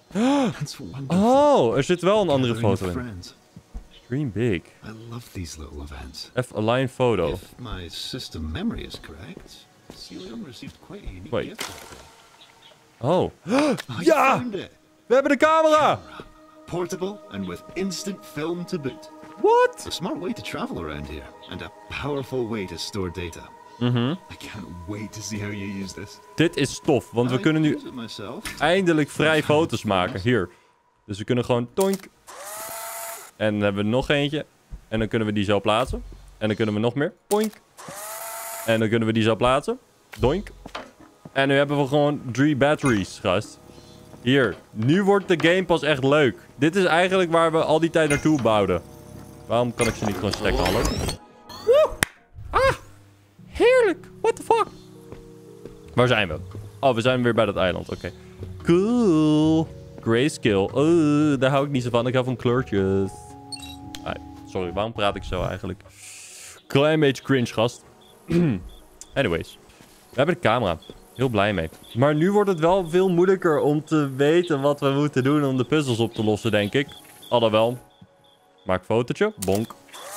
Oh, er zit wel een andere foto in. Dream big. I love these little events. F align photo. If my system memory is correct, Celium received quite a unique Wait. gift. Oh. I Ja! found it. We hebben de camera! Portable and with instant film to boot. What? A smart way to travel around here, and a powerful way to store data. Mhm. I can't wait to see how you use this. Dit is tof, want we I kunnen nu use it myself. eindelijk vrij foto's maken. Hier. Dus we kunnen gewoon toink. En dan hebben we nog eentje. En dan kunnen we die zo plaatsen. En dan kunnen we nog meer. Poink. En dan kunnen we die zo plaatsen. Doink. En nu hebben we gewoon drie batteries, gast. Hier. Nu wordt de game pas echt leuk. Dit is eigenlijk waar we al die tijd naartoe bouwden. Waarom kan ik ze niet gewoon stacken? Hallo? Woe! Ah! Heerlijk! What the fuck? Waar zijn we? Oh, we zijn weer bij dat eiland. Oké. Okay. Cool. Grayscale. Oh, daar hou ik niet zo van. Ik hou van kleurtjes. Ah, sorry, waarom praat ik zo eigenlijk? Klein beetje cringe, gast. Anyways. We hebben de camera. Heel blij mee. Maar nu wordt het wel veel moeilijker om te weten wat we moeten doen om de puzzels op te lossen, denk ik. Alhoewel. Maak een fotootje. Bonk.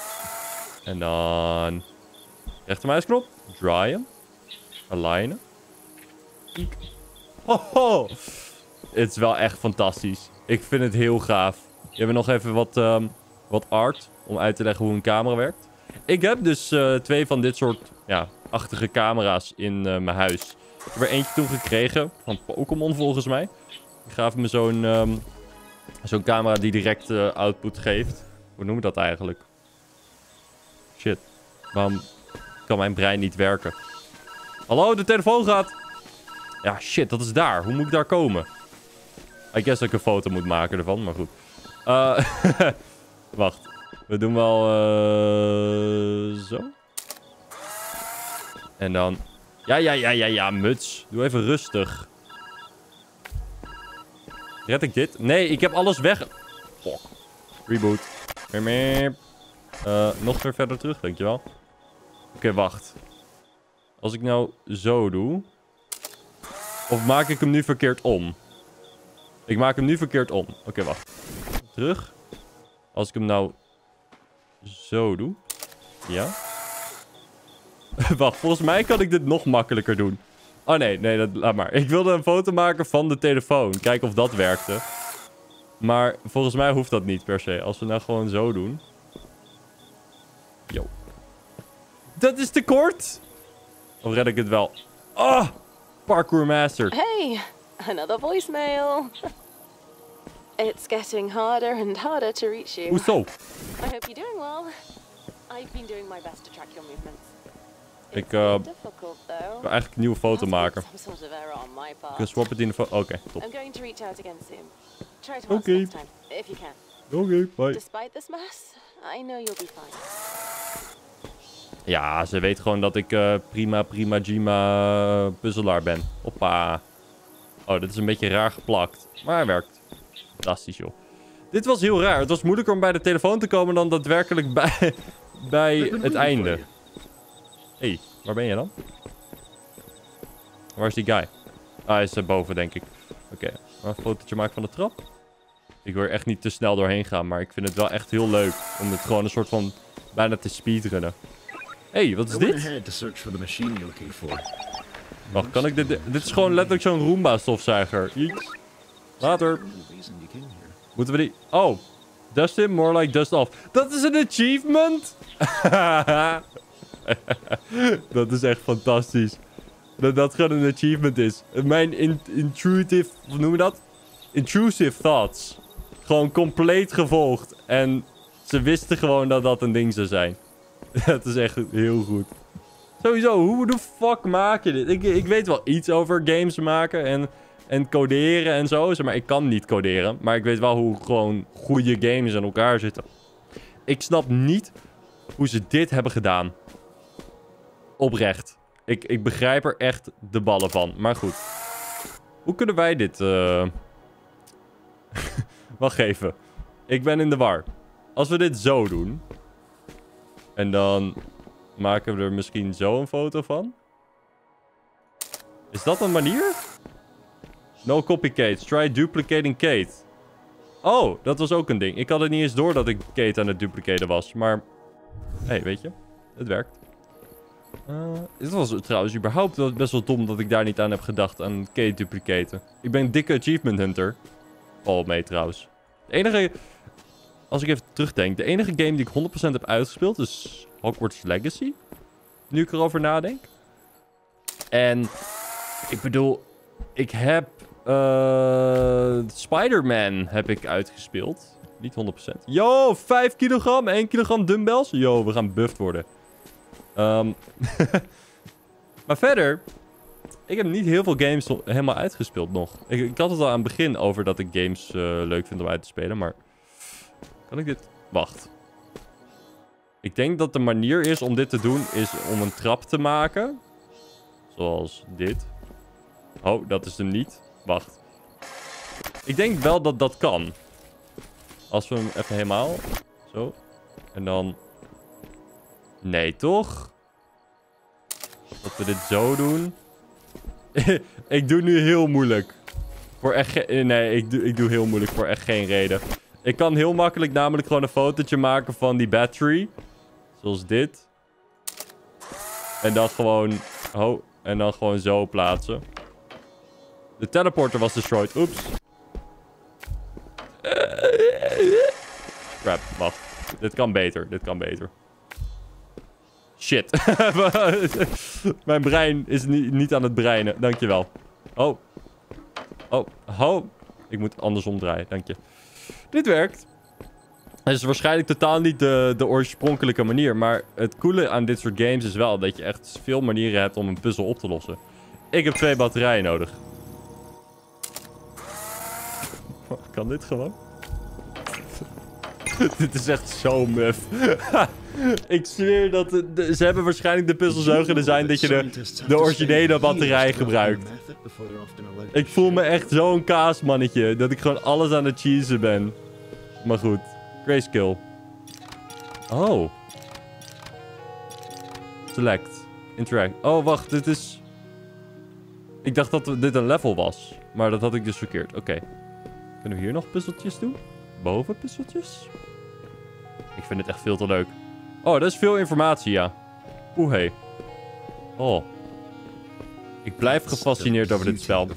En dan... rechtermuisknop. Draaien. Alignen. Hoho. Het is wel echt fantastisch. Ik vind het heel gaaf. Je hebt nog even wat, um, wat art om uit te leggen hoe een camera werkt. Ik heb dus uh, twee van dit soort ja, achtige camera's in uh, mijn huis. Ik heb er eentje toen gekregen van Pokémon volgens mij. Die gaf me zo'n um, zo'n camera die direct uh, output geeft. Hoe noem je dat eigenlijk? Shit. Waarom kan mijn brein niet werken? Hallo, de telefoon gaat. Ja, shit, dat is daar. Hoe moet ik daar komen? I guess dat ik een foto moet maken ervan, maar goed. Uh, wacht. We doen wel uh, zo. En dan... Ja, ja, ja, ja, ja, muts. Doe even rustig. Red ik dit? Nee, ik heb alles weg. Fuck. Reboot. Uh, nog weer verder terug, dankjewel. Oké, okay, wacht. Als ik nou zo doe... Of maak ik hem nu verkeerd om? Ik maak hem nu verkeerd om. Oké, okay, wacht. Terug. Als ik hem nou zo doe. Ja. Wacht, volgens mij kan ik dit nog makkelijker doen. Oh nee, nee, dat, laat maar. Ik wilde een foto maken van de telefoon. Kijken of dat werkte. Maar volgens mij hoeft dat niet per se. Als we nou gewoon zo doen. Yo. Dat is te kort. Of red ik het wel? Ah! Oh, parkour master. Hey, another voicemail. It's getting harder and harder to reach you. Hoezo? I hope you're doing well. I've been doing my best to track your movements. Ik uh, wil eigenlijk een nieuwe foto maken. Ik kan swap het in de foto. Oké, okay, top. Oké. Okay. Oké, okay, bye. Despite this mess, I know you'll be fine. Ja, ze weet gewoon dat ik uh, prima, prima, Jima puzzelaar ben. Hoppa. Oh, dit is een beetje raar geplakt. Maar hij werkt. Fantastisch, joh. Dit was heel raar. Het was moeilijker om bij de telefoon te komen dan daadwerkelijk bij, bij het einde. Hé, hey, waar ben je dan? Waar is die guy? Ah, hij is er boven, denk ik. Oké, okay. Een fotootje maken van de trap. Ik wil er echt niet te snel doorheen gaan, maar ik vind het wel echt heel leuk om het gewoon een soort van bijna te speedrunnen. Hé, hey, wat is dit? Wacht, kan ik dit... Dit is gewoon letterlijk zo'n Roomba-stofzuiger. Later. Moeten we die... Oh. Dust in, more like dust off. Dat is een achievement! Dat is echt fantastisch. Dat dat gewoon een achievement is. Mijn in intrusive... Hoe noem je dat? Intrusive thoughts. Gewoon compleet gevolgd. En ze wisten gewoon dat dat een ding zou zijn. Dat is echt heel goed. Sowieso, hoe de fuck maak je dit? Ik, ik weet wel iets over games maken en, en coderen en zo. Maar ik kan niet coderen. Maar ik weet wel hoe gewoon goede games in elkaar zitten. Ik snap niet hoe ze dit hebben gedaan. Oprecht. Ik, ik begrijp er echt de ballen van. Maar goed. Hoe kunnen wij dit... Uh... Wacht even. Ik ben in de war. Als we dit zo doen... En dan maken we er misschien zo een foto van. Is dat een manier? No copycats. Try duplicating Kate. Oh, dat was ook een ding. Ik had het niet eens door dat ik Kate aan het duplicaten was. Maar, hé, hey, weet je. Het werkt. Uh, dit was trouwens überhaupt best wel dom dat ik daar niet aan heb gedacht. Aan Kate duplicaten. Ik ben een dikke achievement hunter. Valt mee trouwens. De enige... Als ik even terugdenk. De enige game die ik honderd procent heb uitgespeeld is Hogwarts Legacy. Nu ik erover nadenk. En ik bedoel, ik heb uh, Spider-Man heb ik uitgespeeld. Niet honderd procent. Yo, vijf kilogram, één kilogram dumbbells. Yo, we gaan buffed worden. Um, maar verder, ik heb niet heel veel games helemaal uitgespeeld nog. Ik, ik had het al aan het begin over dat ik games uh, leuk vind om uit te spelen, maar... Kan ik dit... Wacht. Ik denk dat de manier is om dit te doen, is om een trap te maken. Zoals dit. Oh, dat is hem niet. Wacht. Ik denk wel dat dat kan. Als we hem even helemaal... Zo. En dan... Nee, toch? Dat we dit zo doen. Ik doe nu heel moeilijk. Voor echt geen... Nee, ik doe, ik doe heel moeilijk voor echt geen reden. Ik kan heel makkelijk namelijk gewoon een fotootje maken van die battery. Zoals dit. En dan gewoon... Oh, en dan gewoon zo plaatsen. De teleporter was destroyed. Oeps. Crap, wacht. Dit kan beter, dit kan beter. Shit. Mijn brein is niet, niet aan het breinen. Dankjewel. Oh. Oh. Oh. Ik moet andersom draaien, dank je. Dit werkt. Het is waarschijnlijk totaal niet de, de oorspronkelijke manier. Maar het coole aan dit soort games is wel dat je echt veel manieren hebt om een puzzel op te lossen. Ik heb twee batterijen nodig. Kan dit gewoon? Dit is echt zo muf. Ik zweer dat... De, de, ze hebben waarschijnlijk de puzzel zo gedesigned dat je de, de originele batterij gebruikt. Ik voel me echt zo'n kaasmannetje. Dat ik gewoon alles aan het cheesen ben. Maar goed. Grayscale. Oh. Select. Interact. Oh, wacht. Dit is... Ik dacht dat dit een level was. Maar dat had ik dus verkeerd. Oké. Okay. Kunnen we hier nog puzzeltjes doen? Boven puzzeltjes? Ik vind het echt veel te leuk. Oh, dat is veel informatie, ja. Oeh, hey. Oh. Ik blijf gefascineerd over dit spel.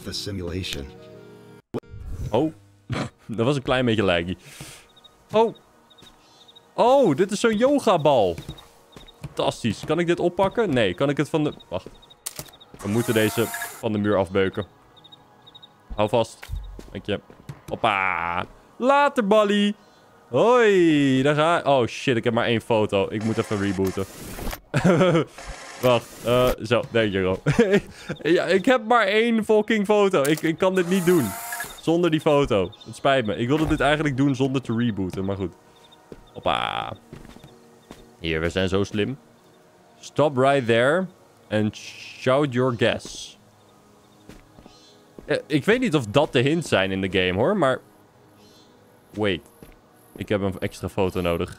Oh. Dat was een klein beetje laggy. Oh. Oh, dit is zo'n yogabal. Fantastisch. Kan ik dit oppakken? Nee. Kan ik het van de... Wacht. We moeten deze van de muur afbeuken. Hou vast. Dank je. Hoppa. Later, Bally. Hoi. Daar ga ik. Oh, shit. Ik heb maar één foto. Ik moet even rebooten. Wacht. Uh, zo. There you go. Ja, ik heb maar één fucking foto. Ik, ik kan dit niet doen. Zonder die foto. Het spijt me. Ik wilde dit eigenlijk doen zonder te rebooten. Maar goed. Hoppa. Hier, we zijn zo slim. Stop right there. And shout your guess. Uh, ik weet niet of dat de hints zijn in de game, hoor. Maar... Wait. Ik heb een extra foto nodig.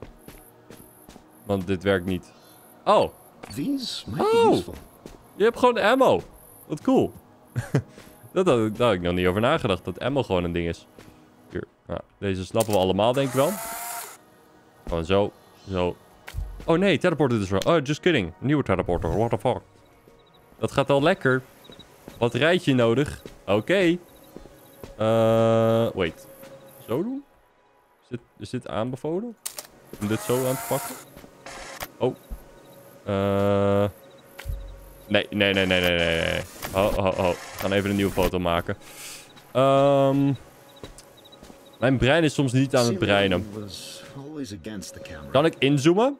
Want dit werkt niet. Oh. Oh. Je hebt gewoon ammo. Wat cool. dat had, daar had ik nog niet over nagedacht. Dat ammo gewoon een ding is. Hier. Nou, deze snappen we allemaal, denk ik wel. Gewoon zo. Zo. Oh nee, teleporter is er. Oh, just kidding. Nieuwe teleporter. What the fuck. Dat gaat al lekker. Wat rijtje nodig? Oké. Okay. Uh, wait. Zo doen? Is dit, is dit aanbevolen? Om dit zo aan te pakken? Oh. Uh, nee, nee, nee, nee, nee, nee. Oh, oh, oh. We gaan even een nieuwe foto maken. Um, Mijn brein is soms niet aan het breinen. Kan ik inzoomen?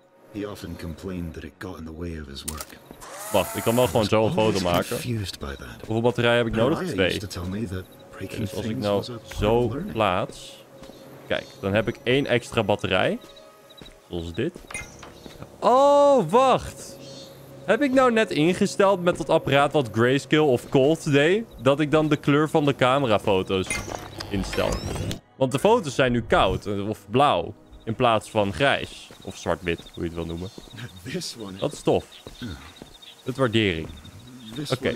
Wacht, ik kan wel gewoon zo een foto maken. Hoeveel batterij heb ik nodig? Twee. Dus als ik nou zo plaats... Kijk, dan heb ik één extra batterij. Zoals dit. Oh, wacht. Heb ik nou net ingesteld met dat apparaat wat grayscale of cold deed, dat ik dan de kleur van de camerafoto's instel? Want de foto's zijn nu koud of blauw in plaats van grijs. Of zwart-wit, hoe je het wil noemen. Dat is tof. Het waardering. Oké. Okay.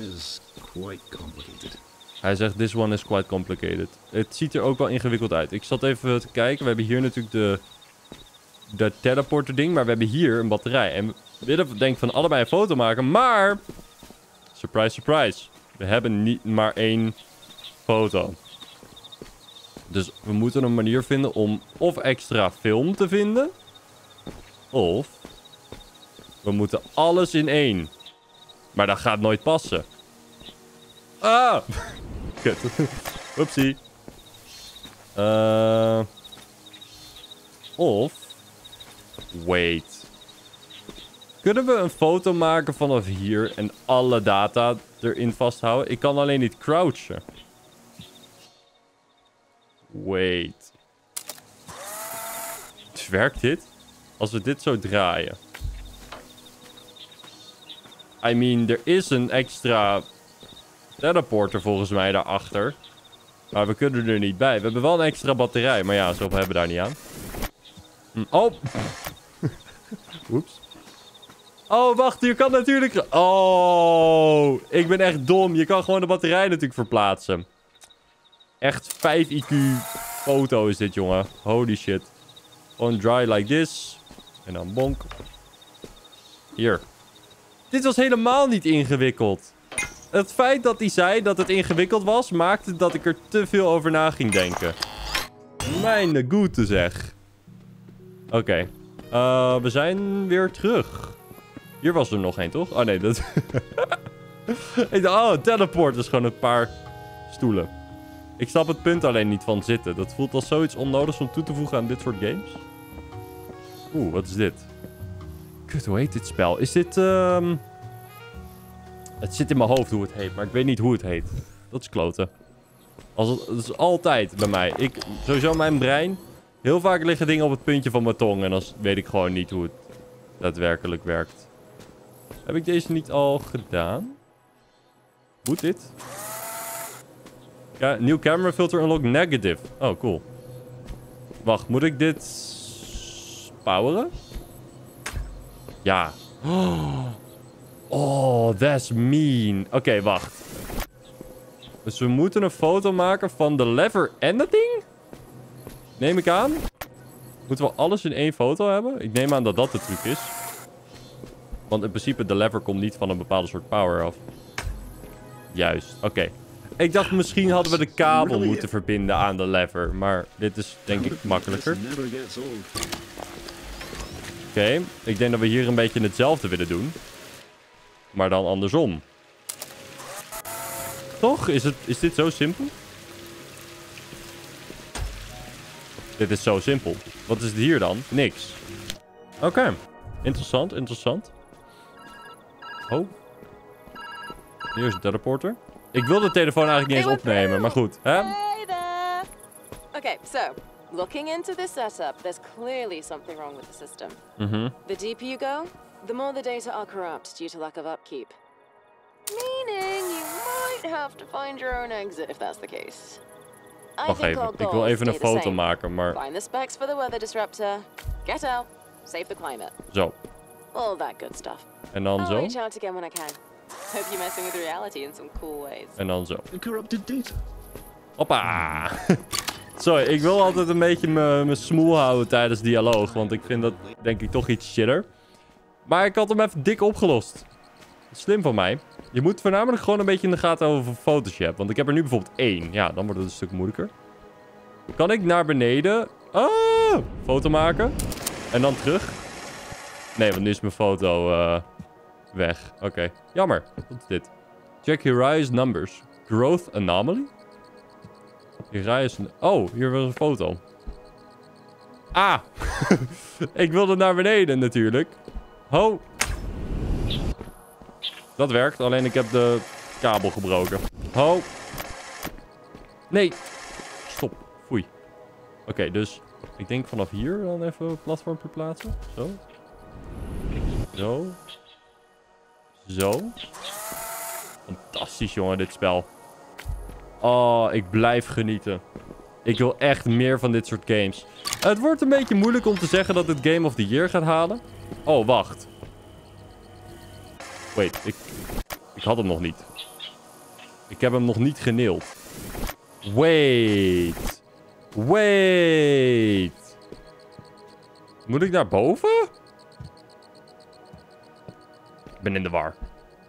Hij zegt, this one is quite complicated. Het ziet er ook wel ingewikkeld uit. Ik zat even te kijken. We hebben hier natuurlijk de, de teleporter ding. Maar we hebben hier een batterij. En we willen denk ik van allebei een foto maken. Maar, surprise, surprise. We hebben niet maar één foto. Dus we moeten een manier vinden om of extra film te vinden. Of we moeten alles in één. Maar dat gaat nooit passen. Ah! Kut. Oepsie. Uh, of... Wait. Kunnen we een foto maken vanaf hier en alle data erin vasthouden? Ik kan alleen niet crouchen. Wait. Dus werkt dit? Als we dit zo draaien. I mean, er is een extra teleporter volgens mij daarachter. Maar we kunnen er niet bij. We hebben wel een extra batterij. Maar ja, zoveel hebben we daar niet aan. Hm. Oh. Oeps. Oh, wacht. Je kan natuurlijk... Oh. Ik ben echt dom. Je kan gewoon de batterij natuurlijk verplaatsen. Echt vijf I Q foto is dit, jongen. Holy shit. On dry like this. En dan bonk. Hier. Dit was helemaal niet ingewikkeld. Het feit dat hij zei dat het ingewikkeld was, maakte dat ik er te veel over na ging denken. Mijn goede zeg. Oké. Okay. Uh, we zijn weer terug. Hier was er nog één, toch? Oh nee, dat... ik dacht, oh, teleport is gewoon een paar stoelen. Ik snap het punt alleen niet van zitten. Dat voelt als zoiets onnodigs om toe te voegen aan dit soort games. Oeh, wat is dit? Kut, hoe heet dit spel? Is dit... Um... Het zit in mijn hoofd hoe het heet, maar ik weet niet hoe het heet. Dat is kloten. Als het, dat is altijd bij mij. Ik, sowieso mijn brein. Heel vaak liggen dingen op het puntje van mijn tong. En dan weet ik gewoon niet hoe het daadwerkelijk werkt. Heb ik deze niet al gedaan? Moet dit? Ja, nieuw camera filter unlock negative. Oh, cool. Wacht, moet ik dit poweren? Ja. Oh, that's mean. Oké, okay, wacht. Dus we moeten een foto maken van de lever en dat ding? Neem ik aan. Moeten we alles in één foto hebben? Ik neem aan dat dat de truc is. Want in principe, de lever komt niet van een bepaalde soort power af. Juist, oké. Okay. Ik dacht misschien hadden we de kabel moeten verbinden aan de lever. Maar dit is denk ik makkelijker. Oké, okay. Ik denk dat we hier een beetje hetzelfde willen doen. Maar dan andersom. Toch? Is, het, is dit zo simpel? Dit is zo simpel. Wat is het hier dan? Niks. Oké. Okay. Interessant, interessant. Oh. Hier is een teleporter. Ik wil de telefoon eigenlijk niet eens opnemen, maar goed. Hè? Hey there. Okay, so, looking into this setup, there's clearly something wrong with the system. Mm-hmm. The deeper you go, the more the data are corrupt due to lack of upkeep. Meaning you might have to find your own exit if that's the case. Wacht even, ik wil even een foto maken, maar... Find the specs for the weather disruptor. Get out. Save the climate. Zo. All that good stuff. En dan zo. I'll reach out again when I can. Hope you're messing with reality in some cool ways. En dan zo. Corrupted data. Hoppa. Sorry, ik wil altijd een beetje mijn smoel houden tijdens dialoog. Want ik vind dat denk ik toch iets chiller. Maar ik had hem even dik opgelost. Slim van mij. Je moet voornamelijk gewoon een beetje in de gaten over foto's je hebt. Want ik heb er nu bijvoorbeeld één. Ja, dan wordt het een stuk moeilijker. Kan ik naar beneden... Ah! Foto maken. En dan terug. Nee, want nu is mijn foto uh, weg. Oké. Okay. Jammer. Wat is dit? Check your eyes numbers. Growth anomaly? Hier rijden ze... Oh, hier was een foto. Ah! Ik wilde naar beneden natuurlijk. Ho! Dat werkt, alleen ik heb de kabel gebroken. Ho! Nee! Stop. Foei. Oké, okay, dus ik denk vanaf hier dan even een platform plaatsen. Zo. Zo. Zo. Fantastisch, jongen, dit spel. Oh, ik blijf genieten. Ik wil echt meer van dit soort games. Het wordt een beetje moeilijk om te zeggen dat het Game of the Year gaat halen. Oh, wacht. Wait, ik, ik had hem nog niet. Ik heb hem nog niet geneeld. Wait. Wait. Moet ik naar boven? Ik ben in de war.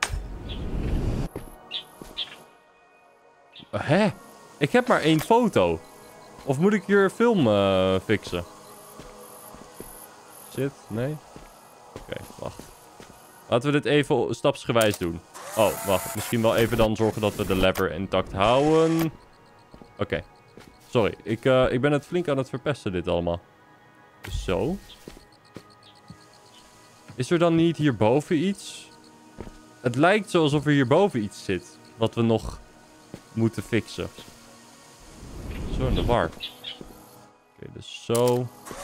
Hè? Ik heb maar één foto. Of moet ik hier film uh, fixen? Zit? Nee? Oké, okay, wacht. Laten we dit even stapsgewijs doen. Oh, wacht. Misschien wel even dan zorgen dat we de lever intact houden. Oké. Okay. Sorry. Ik, uh, ik ben het flink aan het verpesten, dit allemaal. Dus zo. Is er dan niet hierboven iets? Het lijkt zo alsof er hierboven iets zit. Wat we nog moeten fixen. Zo in de war. Oké, okay, dus zo.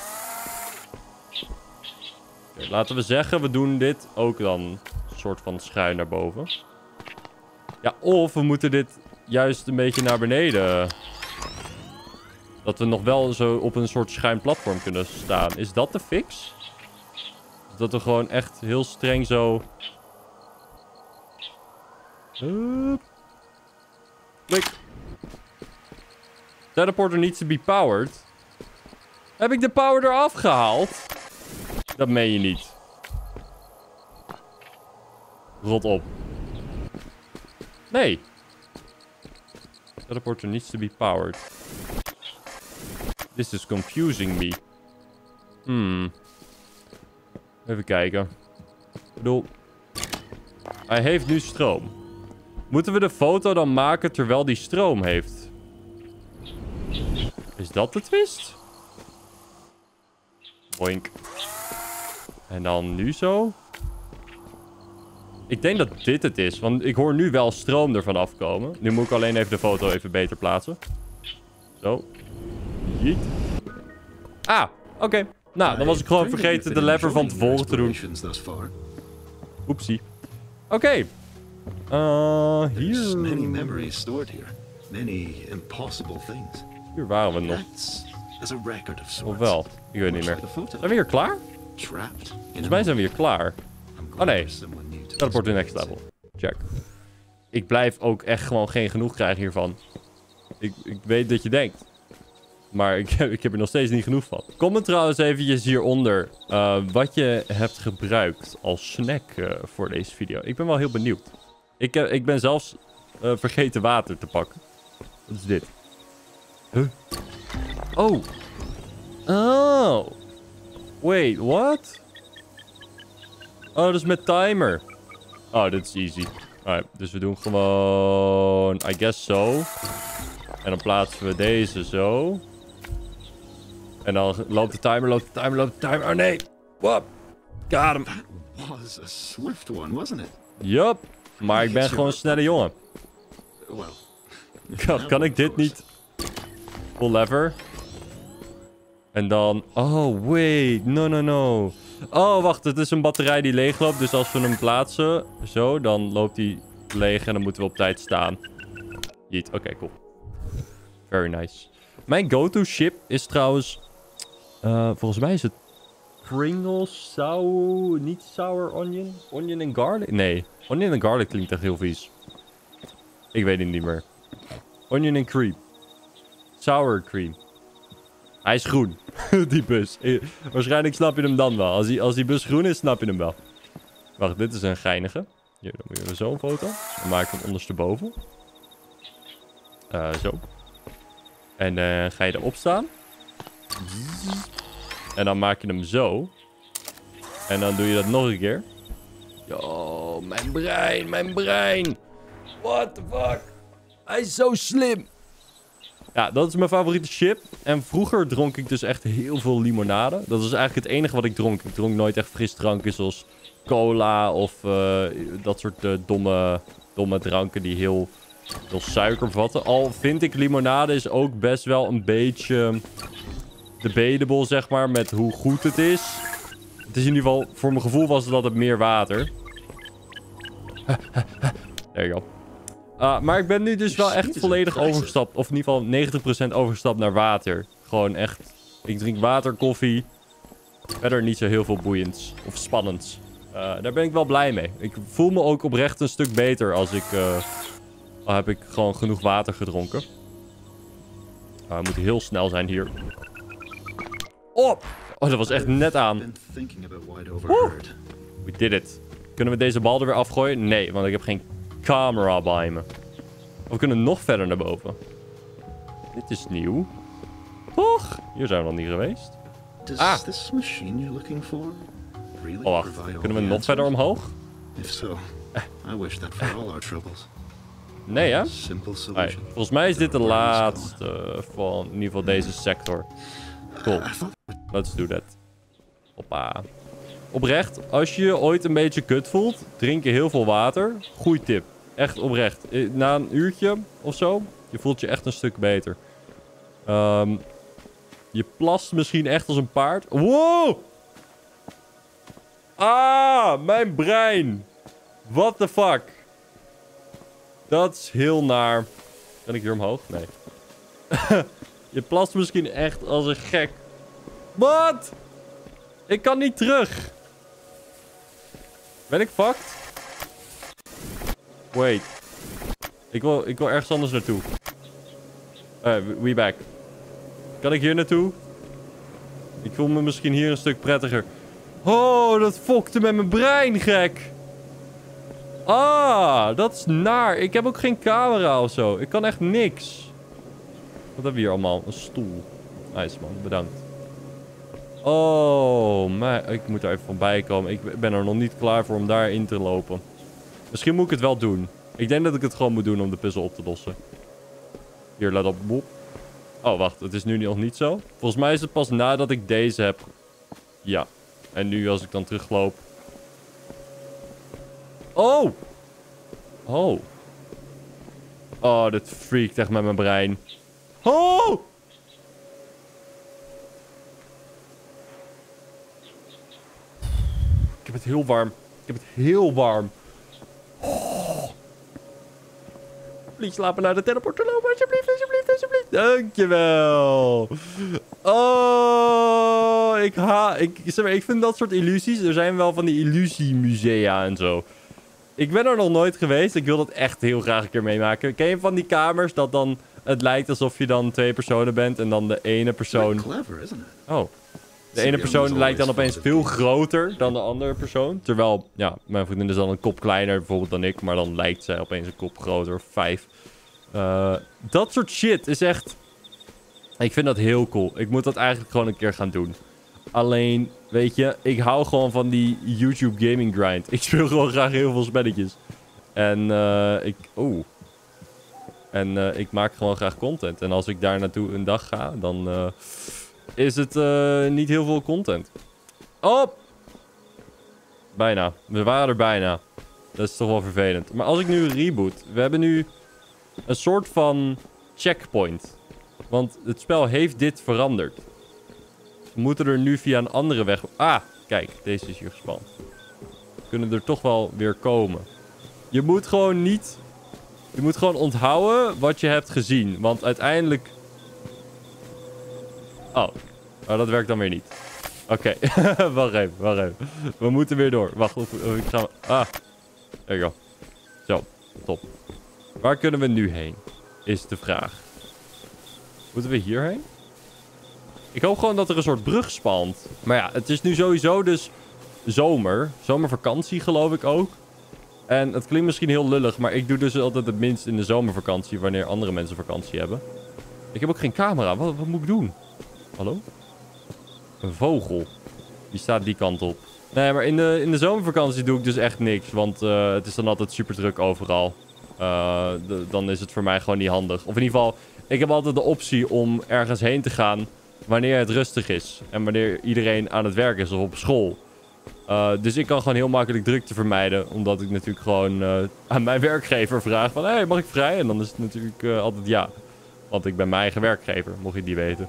Okay, laten we zeggen, we doen dit ook dan een soort van schuin naar boven. Ja, of we moeten dit juist een beetje naar beneden. Dat we nog wel zo op een soort schuin platform kunnen staan. Is dat de fix? Dat we gewoon echt heel streng zo... Hup. Klik. Teleporter needs to be powered. Heb ik de power eraf gehaald? Dat meen je niet. Rot op. Nee. Teleporter needs to be powered. This is confusing me. Hmm. Even kijken. Ik bedoel... Hij heeft nu stroom. Moeten we de foto dan maken terwijl die stroom heeft? Is dat de twist? Boink. En dan nu zo? Ik denk dat dit het is. Want ik hoor nu wel stroom ervan afkomen. Nu moet ik alleen even de foto even beter plaatsen. Zo. Jeet. Ah, oké. Okay. Nou, dan was ik gewoon vergeten de lever van tevoren te doen. Oepsie. Oké. Okay. Uh, hier... many memories stored here. Many impossible things. Hier waren we nog. Of wel? Ik weet niet meer. Zijn we hier klaar? Volgens mij zijn we hier klaar. Oh nee. Teleport to the next level. Check. Ik blijf ook echt gewoon geen genoeg krijgen hiervan. Ik, ik weet dat je denkt. Maar ik heb, ik heb er nog steeds niet genoeg van. Comment trouwens eventjes hieronder uh, wat je hebt gebruikt als snack uh, voor deze video. Ik ben wel heel benieuwd. Ik, uh, ik ben zelfs uh, vergeten water te pakken. Wat is dit? Huh? Oh. Oh. Wait, what? Oh, dat is met timer. Oh, dit is easy. Alright, dus we doen gewoon... I guess zo. En dan plaatsen we deze zo. En dan loopt de timer, loopt de timer, loopt de timer. Oh nee. Whoop. Got him. That was a swift one, wasn't it? Yup. Maar ik ben gewoon een snelle jongen. Kan, kan ik dit niet? Full lever. En dan... Oh, wait. No, no, no. Oh, wacht. Het is een batterij die leeg loopt. Dus als we hem plaatsen, zo, dan loopt hij leeg en dan moeten we op tijd staan. Jeet. Oké, okay, cool. Very nice. Mijn go-to chip is trouwens... Uh, volgens mij is het Pringles sour... Niet sour onion? Onion and garlic? Nee. Onion and garlic klinkt echt heel vies. Ik weet het niet meer. Onion and cream. Sour cream. Hij is groen. Die bus. Waarschijnlijk snap je hem dan wel. Als die, als die bus groen is, snap je hem wel. Wacht, dit is een geinige. Hier, dan moet je zo'n foto. Dan maak ik hem ondersteboven. Uh, zo. En uh, ga je erop staan. En dan maak je hem zo. En dan doe je dat nog een keer. Yo, mijn brein, mijn brein. What the fuck? Hij is zo slim. Ja, dat is mijn favoriete chip. En vroeger dronk ik dus echt heel veel limonade. Dat is eigenlijk het enige wat ik dronk. Ik dronk nooit echt frisdranken zoals cola of uh, dat soort uh, domme, domme dranken die heel veel suiker bevatten. Al vind ik limonade is ook best wel een beetje debatable, zeg maar, met hoe goed het is. Het is in ieder geval, voor mijn gevoel was het altijd meer water. There you go. Uh, maar ik ben nu dus wel echt volledig overgestapt. Of in ieder geval negentig procent overgestapt naar water. Gewoon echt. Ik drink water, koffie. Verder niet zo heel veel boeiends. Of spannends. Uh, daar ben ik wel blij mee. Ik voel me ook oprecht een stuk beter als ik... Uh, al heb ik gewoon genoeg water gedronken. Uh, we moeten heel snel zijn hier. Op! Oh, dat was echt net aan. Woe! We did it. Kunnen we deze bal er weer afgooien? Nee, want ik heb geen camera bij me. Of we kunnen nog verder naar boven. Dit is nieuw. Toch? Hier zijn we nog niet geweest. Ah! Oh, wacht. Kunnen we nog verder omhoog? Nee, hè? Nee. Volgens mij is dit de laatste van in ieder geval deze sector. Cool. Let's do that. Hoppa. Oprecht, als je je ooit een beetje kut voelt, drink je heel veel water. Goeie tip. Echt oprecht. Na een uurtje of zo, je voelt je echt een stuk beter. Um, je plast misschien echt als een paard. Wow! Ah, mijn brein. What the fuck? Dat is heel naar. Kan ik hier omhoog? Nee. Je plast misschien echt als een gek. Wat? Ik kan niet terug. Ben ik fucked? Wait. Ik wil, ik wil ergens anders naartoe. Uh, we back. Kan ik hier naartoe? Ik voel me misschien hier een stuk prettiger. Oh, dat fokte met mijn brein, gek. Ah, dat is naar. Ik heb ook geen camera of zo. Ik kan echt niks. Wat hebben we hier allemaal? Een stoel. Nice, man. Bedankt. Oh, maar ik moet er even voorbij komen. Ik ben er nog niet klaar voor om daarin te lopen. Misschien moet ik het wel doen. Ik denk dat ik het gewoon moet doen om de puzzel op te lossen. Hier, let op. Boep. Oh, wacht. Het is nu nog niet zo. Volgens mij is het pas nadat ik deze heb. Ja. En nu als ik dan terugloop. Oh! Oh. Oh, dit freakt echt met mijn brein. Oh! Ik heb het heel warm. Ik heb het heel warm. Oh. Please, laat me naar de teleporter lopen. Alsjeblieft, alsjeblieft, alsjeblieft. Dankjewel. Oh, ik ha... Ik, zeg maar, ik vind dat soort illusies... Er zijn wel van die illusiemusea en zo. Ik ben er nog nooit geweest. Ik wil dat echt heel graag een keer meemaken. Ken je van die kamers dat dan... Het lijkt alsof je dan twee personen bent en dan de ene persoon... Oh. De ene persoon lijkt dan opeens veel groter dan de andere persoon. Terwijl, ja, mijn vriendin is dan een kop kleiner bijvoorbeeld dan ik. Maar dan lijkt zij opeens een kop groter, vijf. Uh, dat soort shit is echt... Ik vind dat heel cool. Ik moet dat eigenlijk gewoon een keer gaan doen. Alleen, weet je, ik hou gewoon van die YouTube gaming grind. Ik speel gewoon graag heel veel spelletjes. En uh, ik... Oeh. En uh, ik maak gewoon graag content. En als ik daar naartoe een dag ga, dan... Uh, is het uh, niet heel veel content. Oh! Bijna. We waren er bijna. Dat is toch wel vervelend. Maar als ik nu reboot... We hebben nu een soort van checkpoint. Want het spel heeft dit veranderd. We moeten er nu via een andere weg... Ah, kijk. Deze is hier gespand. We kunnen er toch wel weer komen. Je moet gewoon niet... Je moet gewoon onthouden wat je hebt gezien. Want uiteindelijk... Oh, oh, dat werkt dan weer niet. Oké, okay. wacht even, wacht even. We moeten weer door. Wacht, of, of ik ga... Ah, there you go. Zo, top. Waar kunnen we nu heen? Is de vraag. Moeten we hierheen? Ik hoop gewoon dat er een soort brug spant. Maar ja, het is nu sowieso dus zomer. Zomervakantie geloof ik ook. En het klinkt misschien heel lullig, maar ik doe dus altijd het minst in de zomervakantie wanneer andere mensen vakantie hebben. Ik heb ook geen camera. Wat, wat moet ik doen? Hallo? Een vogel. Die staat die kant op. Nee, maar in de, in de zomervakantie doe ik dus echt niks. Want uh, het is dan altijd super druk overal. Uh, de, dan is het voor mij gewoon niet handig. Of in ieder geval, ik heb altijd de optie om ergens heen te gaan wanneer het rustig is. En wanneer iedereen aan het werk is of op school. Uh, dus ik kan gewoon heel makkelijk drukte vermijden. Omdat ik natuurlijk gewoon uh, aan mijn werkgever vraag van... Hé, hey, mag ik vrij? En dan is het natuurlijk uh, altijd ja. Want ik ben mijn eigen werkgever, mocht je die weten.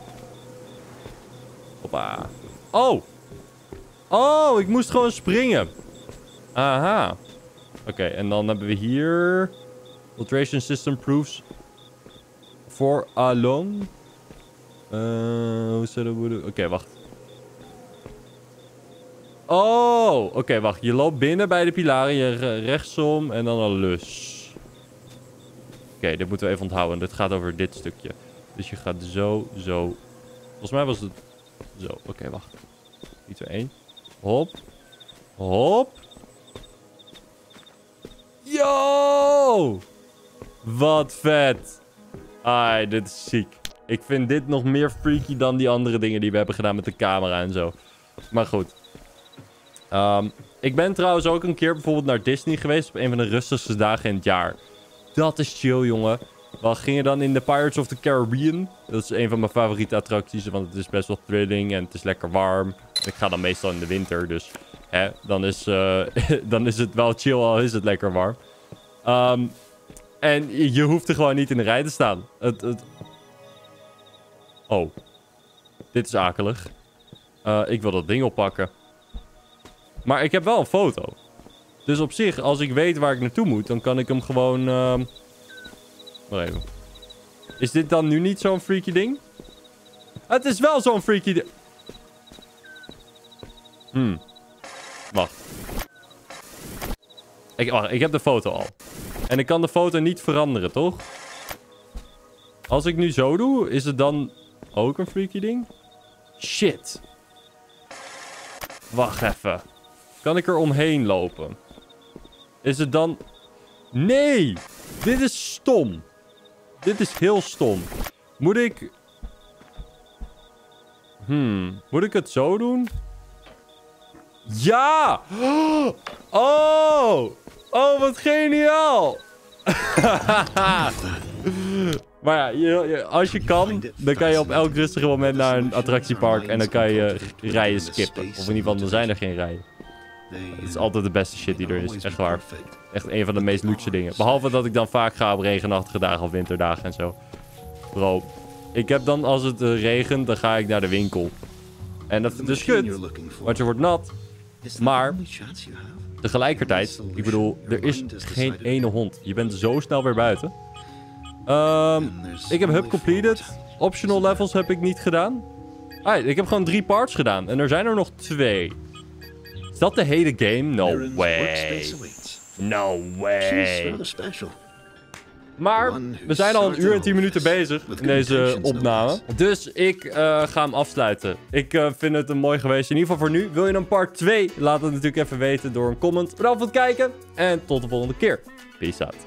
Hoppa. Oh! Oh, ik moest gewoon springen. Aha. Oké, okay, en dan hebben we hier... Filtration system proofs... For along. Uh, hoe zullen we... Oké, okay, wacht. Oh, oké, okay, wacht. Je loopt binnen bij de pilaren, je rechtsom en dan een lus. Oké, okay, dit moeten we even onthouden. Dit gaat over dit stukje. Dus je gaat zo, zo. Volgens mij was het zo. Oké, okay, wacht. drie, twee, één. Hop. Hop. Yo! Wat vet. Ai, dit is ziek. Ik vind dit nog meer freaky dan die andere dingen die we hebben gedaan met de camera en zo. Maar goed. Um, ik ben trouwens ook een keer bijvoorbeeld naar Disney geweest op een van de rustigste dagen in het jaar. Dat is chill, jongen. We gingen dan in de Pirates of the Caribbean. Dat is een van mijn favoriete attracties, want het is best wel thrilling en het is lekker warm. Ik ga dan meestal in de winter, dus hè, dan, is, uh, dan is het wel chill, al is het lekker warm. Um, en je hoeft er gewoon niet in de rij te staan. Het, het... Oh. Dit is akelig. Uh, ik wil dat ding oppakken. Maar ik heb wel een foto. Dus op zich, als ik weet waar ik naartoe moet, dan kan ik hem gewoon... Uh... Wacht even. Is dit dan nu niet zo'n freaky ding? Het is wel zo'n freaky ding. Hmm. Wacht. Ik, wacht. Ik heb de foto al. En ik kan de foto niet veranderen, toch? Als ik nu zo doe, is het dan ook een freaky ding? Shit. Wacht even. Kan ik er omheen lopen? Is het dan... Nee! Dit is stom. Dit is heel stom. Moet ik... Hmm. Moet ik het zo doen? Ja! Oh! Oh, wat geniaal! Maar ja, je, je, als je kan, dan kan je op elk rustig moment naar een attractiepark en dan kan je rijen skippen. Of in ieder geval, dan zijn er geen rijen. Het is altijd de beste shit die er is, echt waar. Echt een van de meest luxe dingen. Behalve dat ik dan vaak ga op regenachtige dagen of winterdagen en zo. Bro, ik heb dan als het uh, regent, dan ga ik naar de winkel. En dat is dus kut, want je wordt nat. Maar tegelijkertijd, ik bedoel, er is geen ene hond. Je bent zo snel weer buiten. Um, ik heb hub completed. Optional levels heb ik niet gedaan. Ah, ik heb gewoon drie parts gedaan. En er zijn er nog twee. Is dat de hele game? No way. No way. Maar we zijn al een uur en tien minuten bezig in deze opname. Dus ik uh, ga hem afsluiten. Ik uh, vind het een mooi geweest. In ieder geval voor nu. Wil je een part twee? Laat het natuurlijk even weten door een comment. Bedankt voor het kijken. En tot de volgende keer. Peace out.